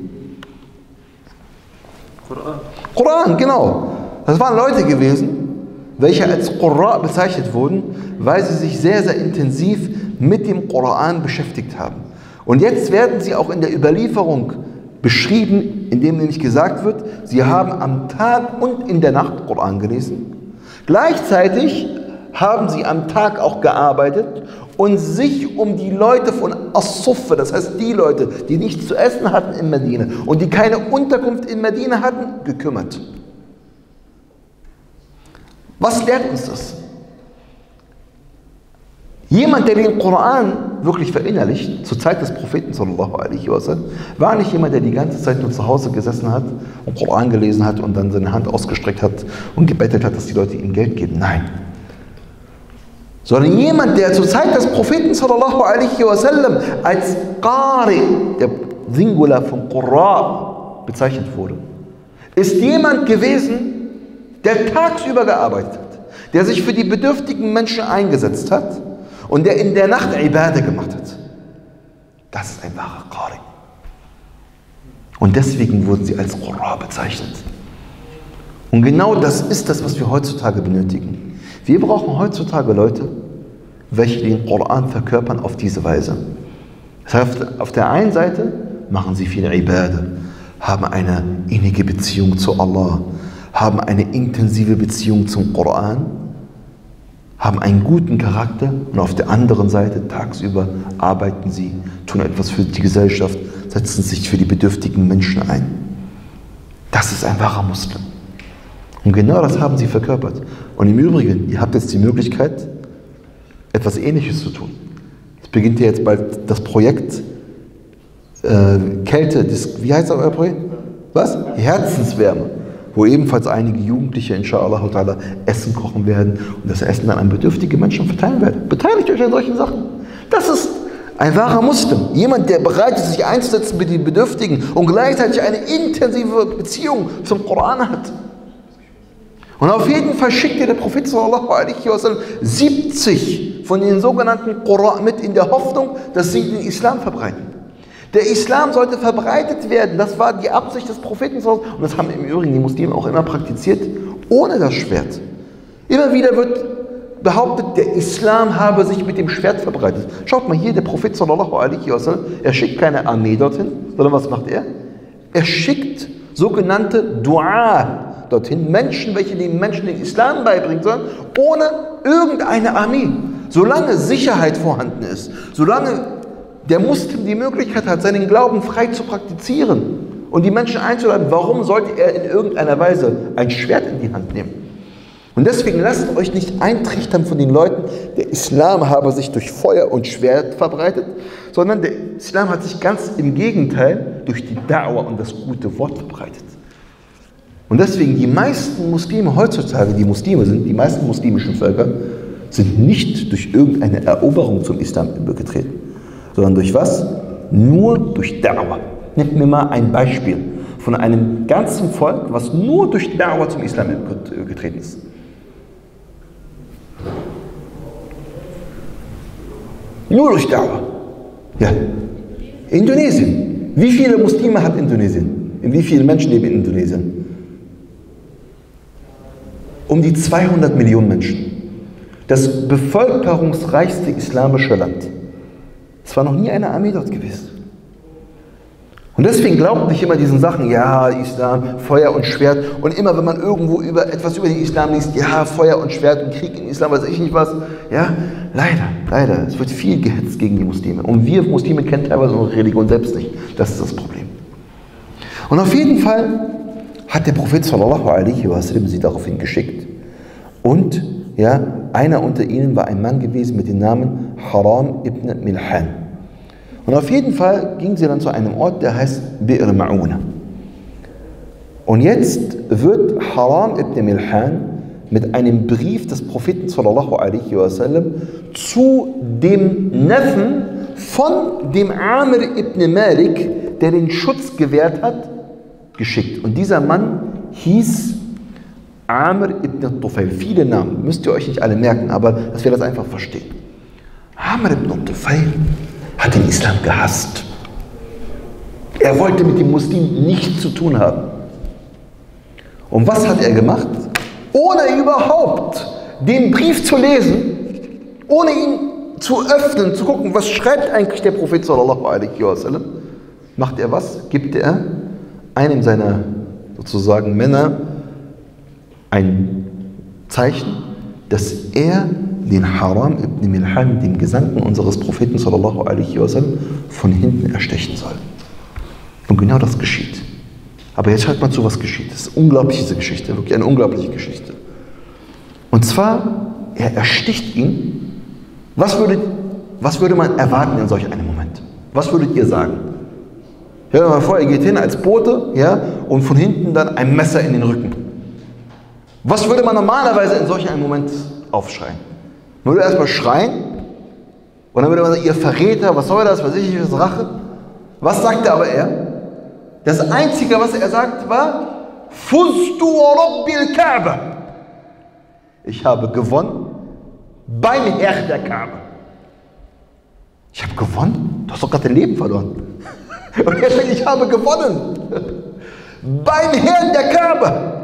Koran. Koran, genau. Das waren Leute gewesen, welche als Qurra bezeichnet wurden, weil sie sich sehr, sehr intensiv mit dem Koran beschäftigt haben. Und jetzt werden sie auch in der Überlieferung beschrieben, indem nämlich gesagt wird, sie haben am Tag und in der Nacht Koran gelesen. Gleichzeitig haben sie am Tag auch gearbeitet und sich um die Leute von As-Suffa, das heißt die Leute, die nichts zu essen hatten in Medina und die keine Unterkunft in Medina hatten, gekümmert. Was lehrt uns das? Jemand, der den Koran wirklich verinnerlicht, zur Zeit des Propheten sallallahu alaihi wasallam, war nicht jemand, der die ganze Zeit nur zu Hause gesessen hat und Koran gelesen hat und dann seine Hand ausgestreckt hat und gebettelt hat, dass die Leute ihm Geld geben. Nein. Sondern jemand, der zur Zeit des Propheten sallallahu alaihi wasallam als Qari, der Singular von Qurra, bezeichnet wurde, ist jemand gewesen, der tagsüber gearbeitet hat, der sich für die bedürftigen Menschen eingesetzt hat und der in der Nacht Ibadah gemacht hat. Das ist ein wahrer Qari. Und deswegen wurden sie als Qurra bezeichnet. Und genau das ist das, was wir heutzutage benötigen. Wir brauchen heutzutage Leute, welche den Koran verkörpern auf diese Weise. Das heißt, auf der einen Seite machen sie viel Ibadah, haben eine innige Beziehung zu Allah, haben eine intensive Beziehung zum Koran, haben einen guten Charakter und auf der anderen Seite tagsüber arbeiten sie, tun etwas für die Gesellschaft, setzen sich für die bedürftigen Menschen ein. Das ist ein wahrer Muslim. Und genau das haben sie verkörpert. Und im Übrigen, ihr habt jetzt die Möglichkeit, etwas Ähnliches zu tun. Es beginnt ja jetzt bald das Projekt äh, Kälte, das, wie heißt das euer Projekt? Was? Herzenswärme. Wo ebenfalls einige Jugendliche, inshallah, Essen kochen werden und das Essen dann an bedürftige Menschen verteilen werden. Beteiligt euch an solchen Sachen. Das ist ein wahrer Muslim. Jemand, der bereit ist, sich einzusetzen mit den Bedürftigen und gleichzeitig eine intensive Beziehung zum Koran hat. Und auf jeden Fall schickte der Prophet sallallahu alaihi wasallam siebzig von den sogenannten Qurra mit in der Hoffnung, dass sie den Islam verbreiten. Der Islam sollte verbreitet werden. Das war die Absicht des Propheten. Und das haben im Übrigen die Muslime auch immer praktiziert, ohne das Schwert. Immer wieder wird behauptet, der Islam habe sich mit dem Schwert verbreitet. Schaut mal hier, der Prophet sallallahu alaihi wasallam, er schickt keine Armee dorthin, sondern was macht er? Er schickt sogenannte Dua dorthin, Menschen, welche den Menschen den Islam beibringen sollen, ohne irgendeine Armee. Solange Sicherheit vorhanden ist, solange der Muslim die Möglichkeit hat, seinen Glauben frei zu praktizieren und die Menschen einzuladen, warum sollte er in irgendeiner Weise ein Schwert in die Hand nehmen? Und deswegen lasst euch nicht eintrichtern von den Leuten, der Islam habe sich durch Feuer und Schwert verbreitet, sondern der Islam hat sich ganz im Gegenteil durch die Da'wah und das gute Wort verbreitet. Und deswegen die meisten Muslime heutzutage, die Muslime sind, die meisten muslimischen Völker, sind nicht durch irgendeine Eroberung zum Islam übergetreten, sondern durch was? Nur durch Da'wah. Nehmt mir mal ein Beispiel von einem ganzen Volk, was nur durch Da'wah zum Islam übergetreten ist. Nur durch Da'wah. Ja. Indonesien. Wie viele Muslime hat Indonesien? Wie viele Menschen leben in Indonesien? Um die zweihundert Millionen Menschen. Das bevölkerungsreichste islamische Land. Es war noch nie eine Armee dort gewesen. Und deswegen glaubt nicht immer diesen Sachen, ja, Islam, Feuer und Schwert. Und immer, wenn man irgendwo über etwas über den Islam liest, ja, Feuer und Schwert und Krieg im Islam, weiß ich nicht was. Ja, leider, leider. Es wird viel gehetzt gegen die Muslime. Und wir Muslime kennen teilweise unsere Religion selbst nicht. Das ist das Problem. Und auf jeden Fall hat der Prophet sallallahu alaihi wasallam sie daraufhin geschickt. Und ja, einer unter ihnen war ein Mann gewesen mit dem Namen Haram ibn Milhan. Und auf jeden Fall ging sie dann zu einem Ort, der heißt Bi'r Ma'una. Und jetzt wird Haram ibn Milhan mit einem Brief des Propheten sallallahu alaihi wasallam zu dem Neffen von dem Amr ibn Malik, der den Schutz gewährt hat, geschickt. Und dieser Mann hieß Amr ibn Tufail. Viele Namen, müsst ihr euch nicht alle merken, aber dass wir das einfach verstehen. Amr ibn Tufail hat den Islam gehasst. Er wollte mit den Muslimen nichts zu tun haben. Und was hat er gemacht? Ohne überhaupt den Brief zu lesen, ohne ihn zu öffnen, zu gucken, was schreibt eigentlich der Prophet sallallahu alaihi wasallam, macht er was? Gibt er einem seiner sozusagen Männer ein Zeichen, dass er den Haram ibn Milhan, dem Gesandten unseres Propheten sallallahu alaihi wasallam, von hinten erstechen soll. Und genau das geschieht. Aber jetzt hört mal zu, was geschieht. Das ist unglaublich, diese Geschichte, wirklich eine unglaubliche Geschichte. Und zwar, er ersticht ihn. Was würde, was würde man erwarten in solch einem Moment? Was würdet ihr sagen? Hört mal vor, er geht hin als Bote, ja, und von hinten dann ein Messer in den Rücken. Was würde man normalerweise in solch einem Moment aufschreien? Man würde erstmal schreien und dann würde man sagen, ihr Verräter, was soll das, was ich, das Rache? Was sagte aber er? Das Einzige, was er sagte, war, Fuztu Rabbil Kaaba. Ich habe gewonnen beim Herrn der Kaaba. Ich habe gewonnen? Du hast doch gerade dein Leben verloren. Und er sagt, ich habe gewonnen beim Herrn der Kaaba.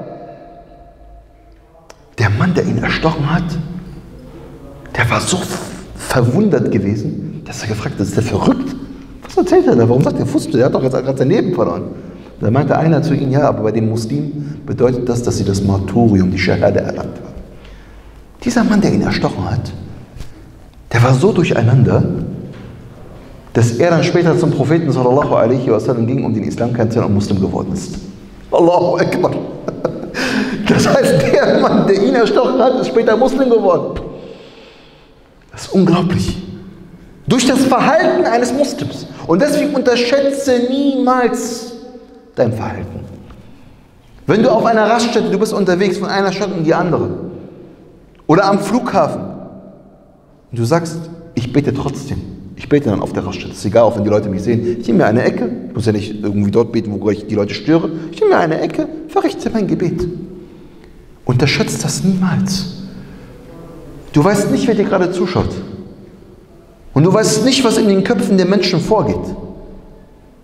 Der Mann, der ihn erstochen hat, der war so verwundert gewesen, dass er gefragt hat, ist der verrückt? Was erzählt er da? Warum sagt er Fußball? Der hat doch jetzt gerade sein Leben verloren. Da meinte einer zu ihm, ja, aber bei den Muslimen bedeutet das, dass sie das Martyrium, die Schahada erlangt haben. Dieser Mann, der ihn erstochen hat, der war so durcheinander, dass er dann später zum Propheten sallallahu alaihi wasallam ging und den Islam kennenzulernen und Muslim geworden ist. Allahu Akbar. Das heißt, der Mann, der ihn erstochen hat, ist später Muslim geworden. Das ist unglaublich. Durch das Verhalten eines Muslims. Und deswegen unterschätze niemals dein Verhalten. Wenn du auf einer Raststätte, du bist unterwegs von einer Stadt in die andere. Oder am Flughafen. Und du sagst, ich bete trotzdem. Ich bete dann auf der Raststätte. Es ist egal, auch wenn die Leute mich sehen. Ich nehme mir eine Ecke. Ich muss ja nicht irgendwie dort beten, wo ich die Leute störe. Ich nehme mir eine Ecke, verrichte mein Gebet. Unterschätzt das niemals. Du weißt nicht, wer dir gerade zuschaut. Und du weißt nicht, was in den Köpfen der Menschen vorgeht.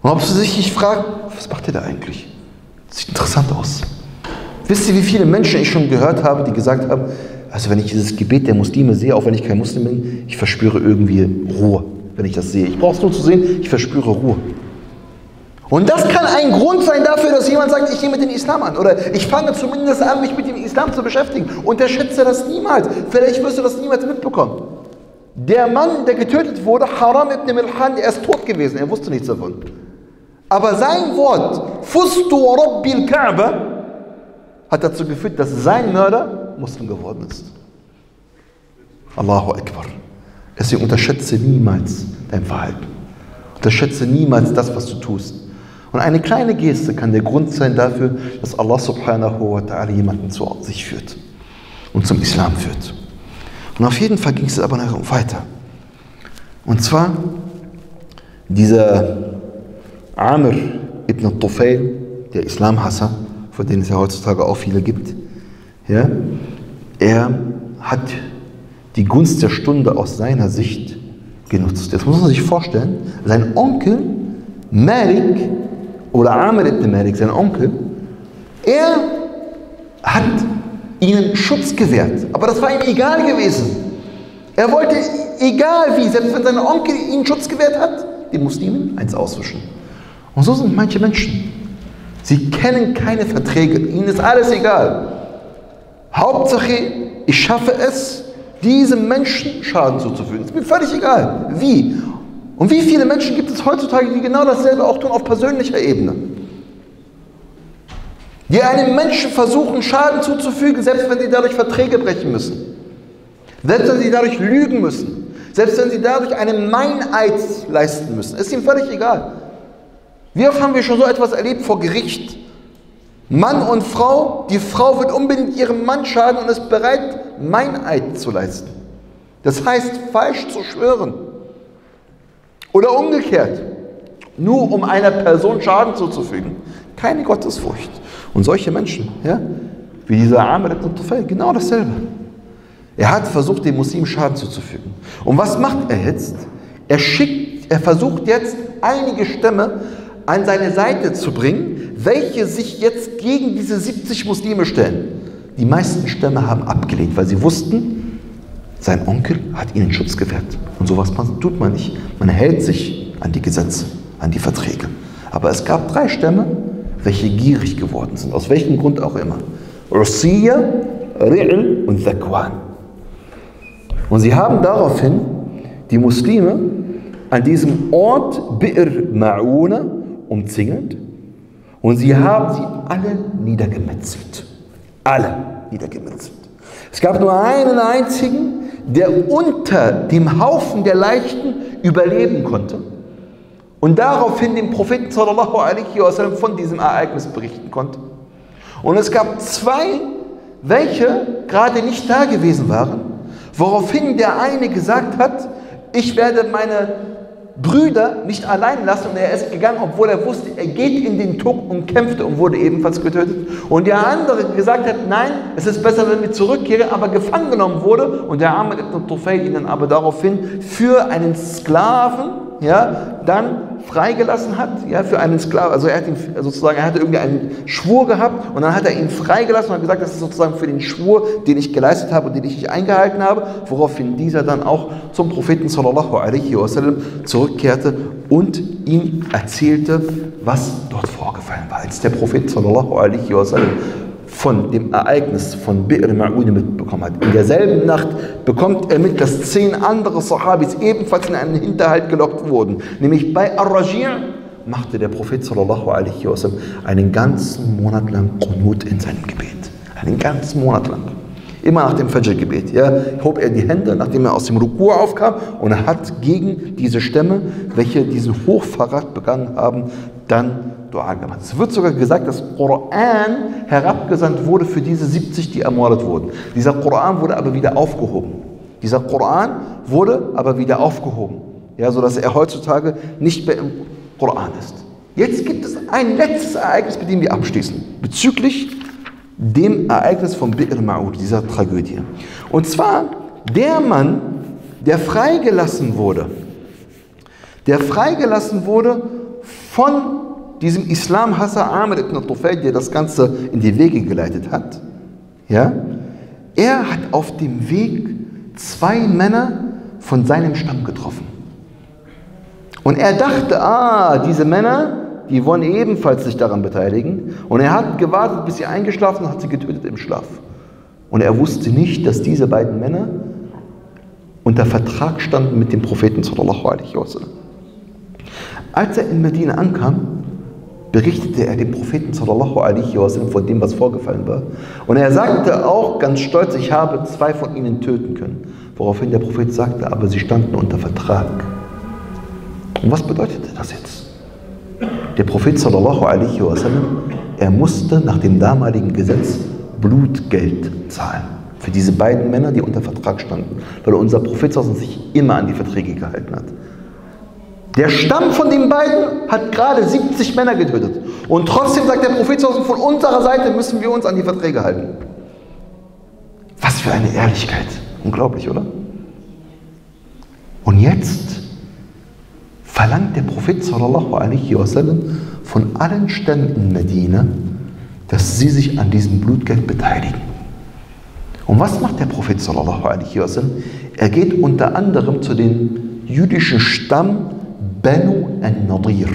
Und ob sie sich nicht fragen, was macht der da eigentlich? Das sieht interessant aus. Wisst ihr, wie viele Menschen ich schon gehört habe, die gesagt haben, also wenn ich dieses Gebet der Muslime sehe, auch wenn ich kein Muslim bin, ich verspüre irgendwie Ruhe, wenn ich das sehe. Ich brauche es nur zu sehen, ich verspüre Ruhe. Und das kann ein Grund sein dafür, dass jemand sagt, ich nehme den Islam an. Oder ich fange zumindest an, mich mit dem Islam zu beschäftigen. Unterschätze das niemals. Vielleicht wirst du das niemals mitbekommen. Der Mann, der getötet wurde, Haram ibn Milhan, der ist tot gewesen. Er wusste nichts davon. Aber sein Wort, Fustu Rabbil Ka'ba, hat dazu geführt, dass sein Mörder Muslim geworden ist. Allahu Akbar. Deswegen unterschätze niemals dein Verhalten. Unterschätze niemals das, was du tust. Und eine kleine Geste kann der Grund sein dafür, dass Allah subhanahu wa ta'ala jemanden zu sich führt und zum Islam führt. Und auf jeden Fall ging es aber noch weiter. Und zwar dieser Amr ibn Tufail, der Islamhasser, von denen es ja heutzutage auch viele gibt, ja, er hat die Gunst der Stunde aus seiner Sicht genutzt. Jetzt muss man sich vorstellen, sein Onkel Malik oder Amr ibn Malik, sein Onkel, er hat ihnen Schutz gewährt. Aber das war ihm egal gewesen. Er wollte, egal wie, selbst wenn sein Onkel ihnen Schutz gewährt hat, den Muslimen eins auswischen. Und so sind manche Menschen. Sie kennen keine Verträge, ihnen ist alles egal. Hauptsache, ich schaffe es, diesem Menschen Schaden zuzufügen. Es ist mir völlig egal. Wie? Und wie viele Menschen gibt es heutzutage, die genau dasselbe auch tun auf persönlicher Ebene? Die einem Menschen versuchen, Schaden zuzufügen, selbst wenn sie dadurch Verträge brechen müssen. Selbst wenn sie dadurch lügen müssen. Selbst wenn sie dadurch einen Meineid leisten müssen. Ist ihm völlig egal. Wie oft haben wir schon so etwas erlebt vor Gericht? Mann und Frau, die Frau wird unbedingt ihrem Mann schaden und ist bereit, Meineid zu leisten. Das heißt, falsch zu schwören. Oder umgekehrt. Nur um einer Person Schaden zuzufügen. Keine Gottesfurcht. Und solche Menschen, ja, wie dieser Amr ibn Tufail, genau dasselbe. Er hat versucht, dem Muslim Schaden zuzufügen. Und was macht er jetzt? Er schickt, er versucht jetzt, einige Stämme an seine Seite zu bringen, welche sich jetzt gegen diese siebzig Muslime stellen. Die meisten Stämme haben abgelehnt, weil sie wussten, sein Onkel hat ihnen Schutz gewährt. Und sowas tut man nicht. Man hält sich an die Gesetze, an die Verträge. Aber es gab drei Stämme, welche gierig geworden sind, aus welchem Grund auch immer. Usiyya, Ri'l und Zakwan. Und sie haben daraufhin die Muslime an diesem Ort Bi'r Ma'una umzingelt und sie haben sie alle niedergemetzelt. Alle niedergemetzelt. Es gab nur einen einzigen, der unter dem Haufen der Leichen überleben konnte und daraufhin dem Propheten sallallahu alaihi wasallam von diesem Ereignis berichten konnte. Und es gab zwei, welche gerade nicht da gewesen waren, woraufhin der eine gesagt hat, ich werde meine Brüder nicht allein lassen, und er ist gegangen, obwohl er wusste, er geht in den Tod und kämpfte und wurde ebenfalls getötet. Und der andere gesagt hat, nein, es ist besser, wenn wir zurückkehren, aber gefangen genommen wurde und der Amr ibn Tufail ihn dann aber daraufhin für einen Sklaven, ja, dann freigelassen hat, ja, für einen Sklaven, also er hat ihn sozusagen, er hatte irgendwie einen Schwur gehabt und dann hat er ihn freigelassen und hat gesagt, das ist sozusagen für den Schwur, den ich geleistet habe und den ich nicht eingehalten habe, woraufhin dieser dann auch zum Propheten sallallahu alaihi wasallam zurückkehrte und ihm erzählte, was dort vorgefallen war. Als der Prophet sallallahu alaihi wasallam von dem Ereignis von Bi'r Ma'una mitbekommen hat. In derselben Nacht bekommt er mit, dass zehn andere Sahabis ebenfalls in einen Hinterhalt gelockt wurden. Nämlich bei Ar-Raji' machte der Prophet sallallahu alaihi wasallam einen ganzen Monat lang Qunut in seinem Gebet. Einen ganzen Monat lang. Immer nach dem Fajr-Gebet. Ja, hob er die Hände, nachdem er aus dem Ruku' aufkam, und er hat gegen diese Stämme, welche diesen Hochverrat begangen haben, dann Dua gemacht. Es wird sogar gesagt, dass Koran herabgesandt wurde für diese siebzig, die ermordet wurden. Dieser Koran wurde aber wieder aufgehoben. Dieser Koran wurde aber wieder aufgehoben, ja, sodass er heutzutage nicht mehr im Koran ist. Jetzt gibt es ein letztes Ereignis, mit dem wir abschließen, bezüglich dem Ereignis von Bi'r Ma'una, dieser Tragödie. Und zwar der Mann, der freigelassen wurde, der freigelassen wurde von diesem Islamhasser Amr ibn Tufail, der das Ganze in die Wege geleitet hat, ja, er hat auf dem Weg zwei Männer von seinem Stamm getroffen. Und er dachte, ah, diese Männer, die wollen ebenfalls sich daran beteiligen. Und er hat gewartet, bis sie eingeschlafen sind und hat sie getötet im Schlaf. Und er wusste nicht, dass diese beiden Männer unter Vertrag standen mit dem Propheten sallallahu alaihi wasallam. Als er in Medina ankam, berichtete er dem Propheten sallallahu alaihi wasallam von dem, was vorgefallen war. Und er sagte auch ganz stolz, ich habe zwei von ihnen töten können. Woraufhin der Prophet sagte, aber sie standen unter Vertrag. Und was bedeutete das jetzt? Der Prophet sallallahu alaihi wasallam, er musste nach dem damaligen Gesetz Blutgeld zahlen für diese beiden Männer, die unter Vertrag standen, weil unser Prophet sich immer an die Verträge gehalten hat. Der Stamm von den beiden hat gerade siebzig Männer getötet. Und trotzdem sagt der Prophet, von unserer Seite müssen wir uns an die Verträge halten. Was für eine Ehrlichkeit. Unglaublich, oder? Und jetzt verlangt der Prophet sallallahu alaihi wasallam von allen Stämmen in Medina, dass sie sich an diesem Blutgeld beteiligen. Und was macht der Prophet sallallahu alaihi wasallam? Er geht unter anderem zu dem jüdischen Stamm Banu an-Nadir.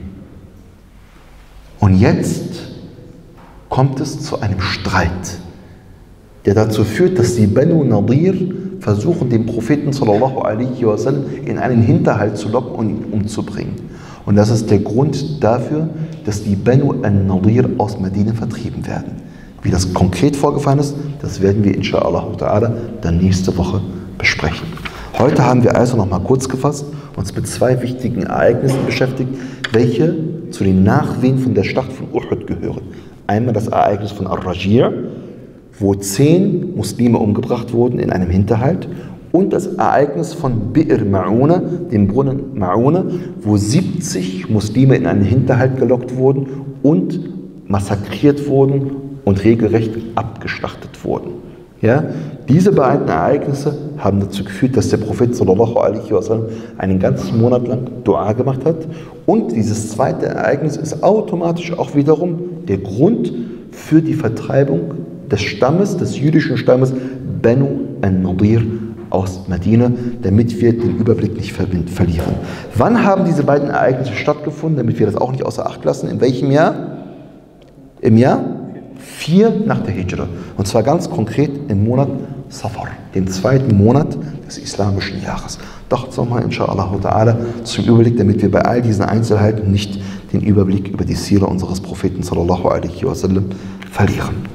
Und jetzt kommt es zu einem Streit, der dazu führt, dass die Banu Nadir versuchen, den Propheten sallallahu alaihi wasallam in einen Hinterhalt zu locken und ihn umzubringen. Und das ist der Grund dafür, dass die Banu an-Nadir aus Medina vertrieben werden. Wie das konkret vorgefallen ist, das werden wir inshallah ta'ala dann nächste Woche besprechen. Heute haben wir also noch mal kurz gefasst uns mit zwei wichtigen Ereignissen beschäftigt, welche zu den Nachwehen von der Schlacht von Uhud gehören. Einmal das Ereignis von Ar-Rajir, wo zehn Muslime umgebracht wurden in einem Hinterhalt, und das Ereignis von Bi'r Ma'una, dem Brunnen Ma'una, wo siebzig Muslime in einen Hinterhalt gelockt wurden und massakriert wurden und regelrecht abgeschlachtet wurden. Ja, diese beiden Ereignisse haben dazu geführt, dass der Prophet sallallahu alaihi wasallam einen ganzen Monat lang Dua gemacht hat. Und dieses zweite Ereignis ist automatisch auch wiederum der Grund für die Vertreibung des Stammes, des jüdischen Stammes Banu an-Nadir aus Medina, damit wir den Überblick nicht verlieren. Wann haben diese beiden Ereignisse stattgefunden, damit wir das auch nicht außer Acht lassen? In welchem Jahr? Im Jahr vier nach der Hijra. Und zwar ganz konkret im Monat Safar, dem zweiten Monat des islamischen Jahres. Doch jetzt nochmal inshallah ta'ala zum Überblick, damit wir bei all diesen Einzelheiten nicht den Überblick über die Sira unseres Propheten sallallahu alaihi wasallam verlieren.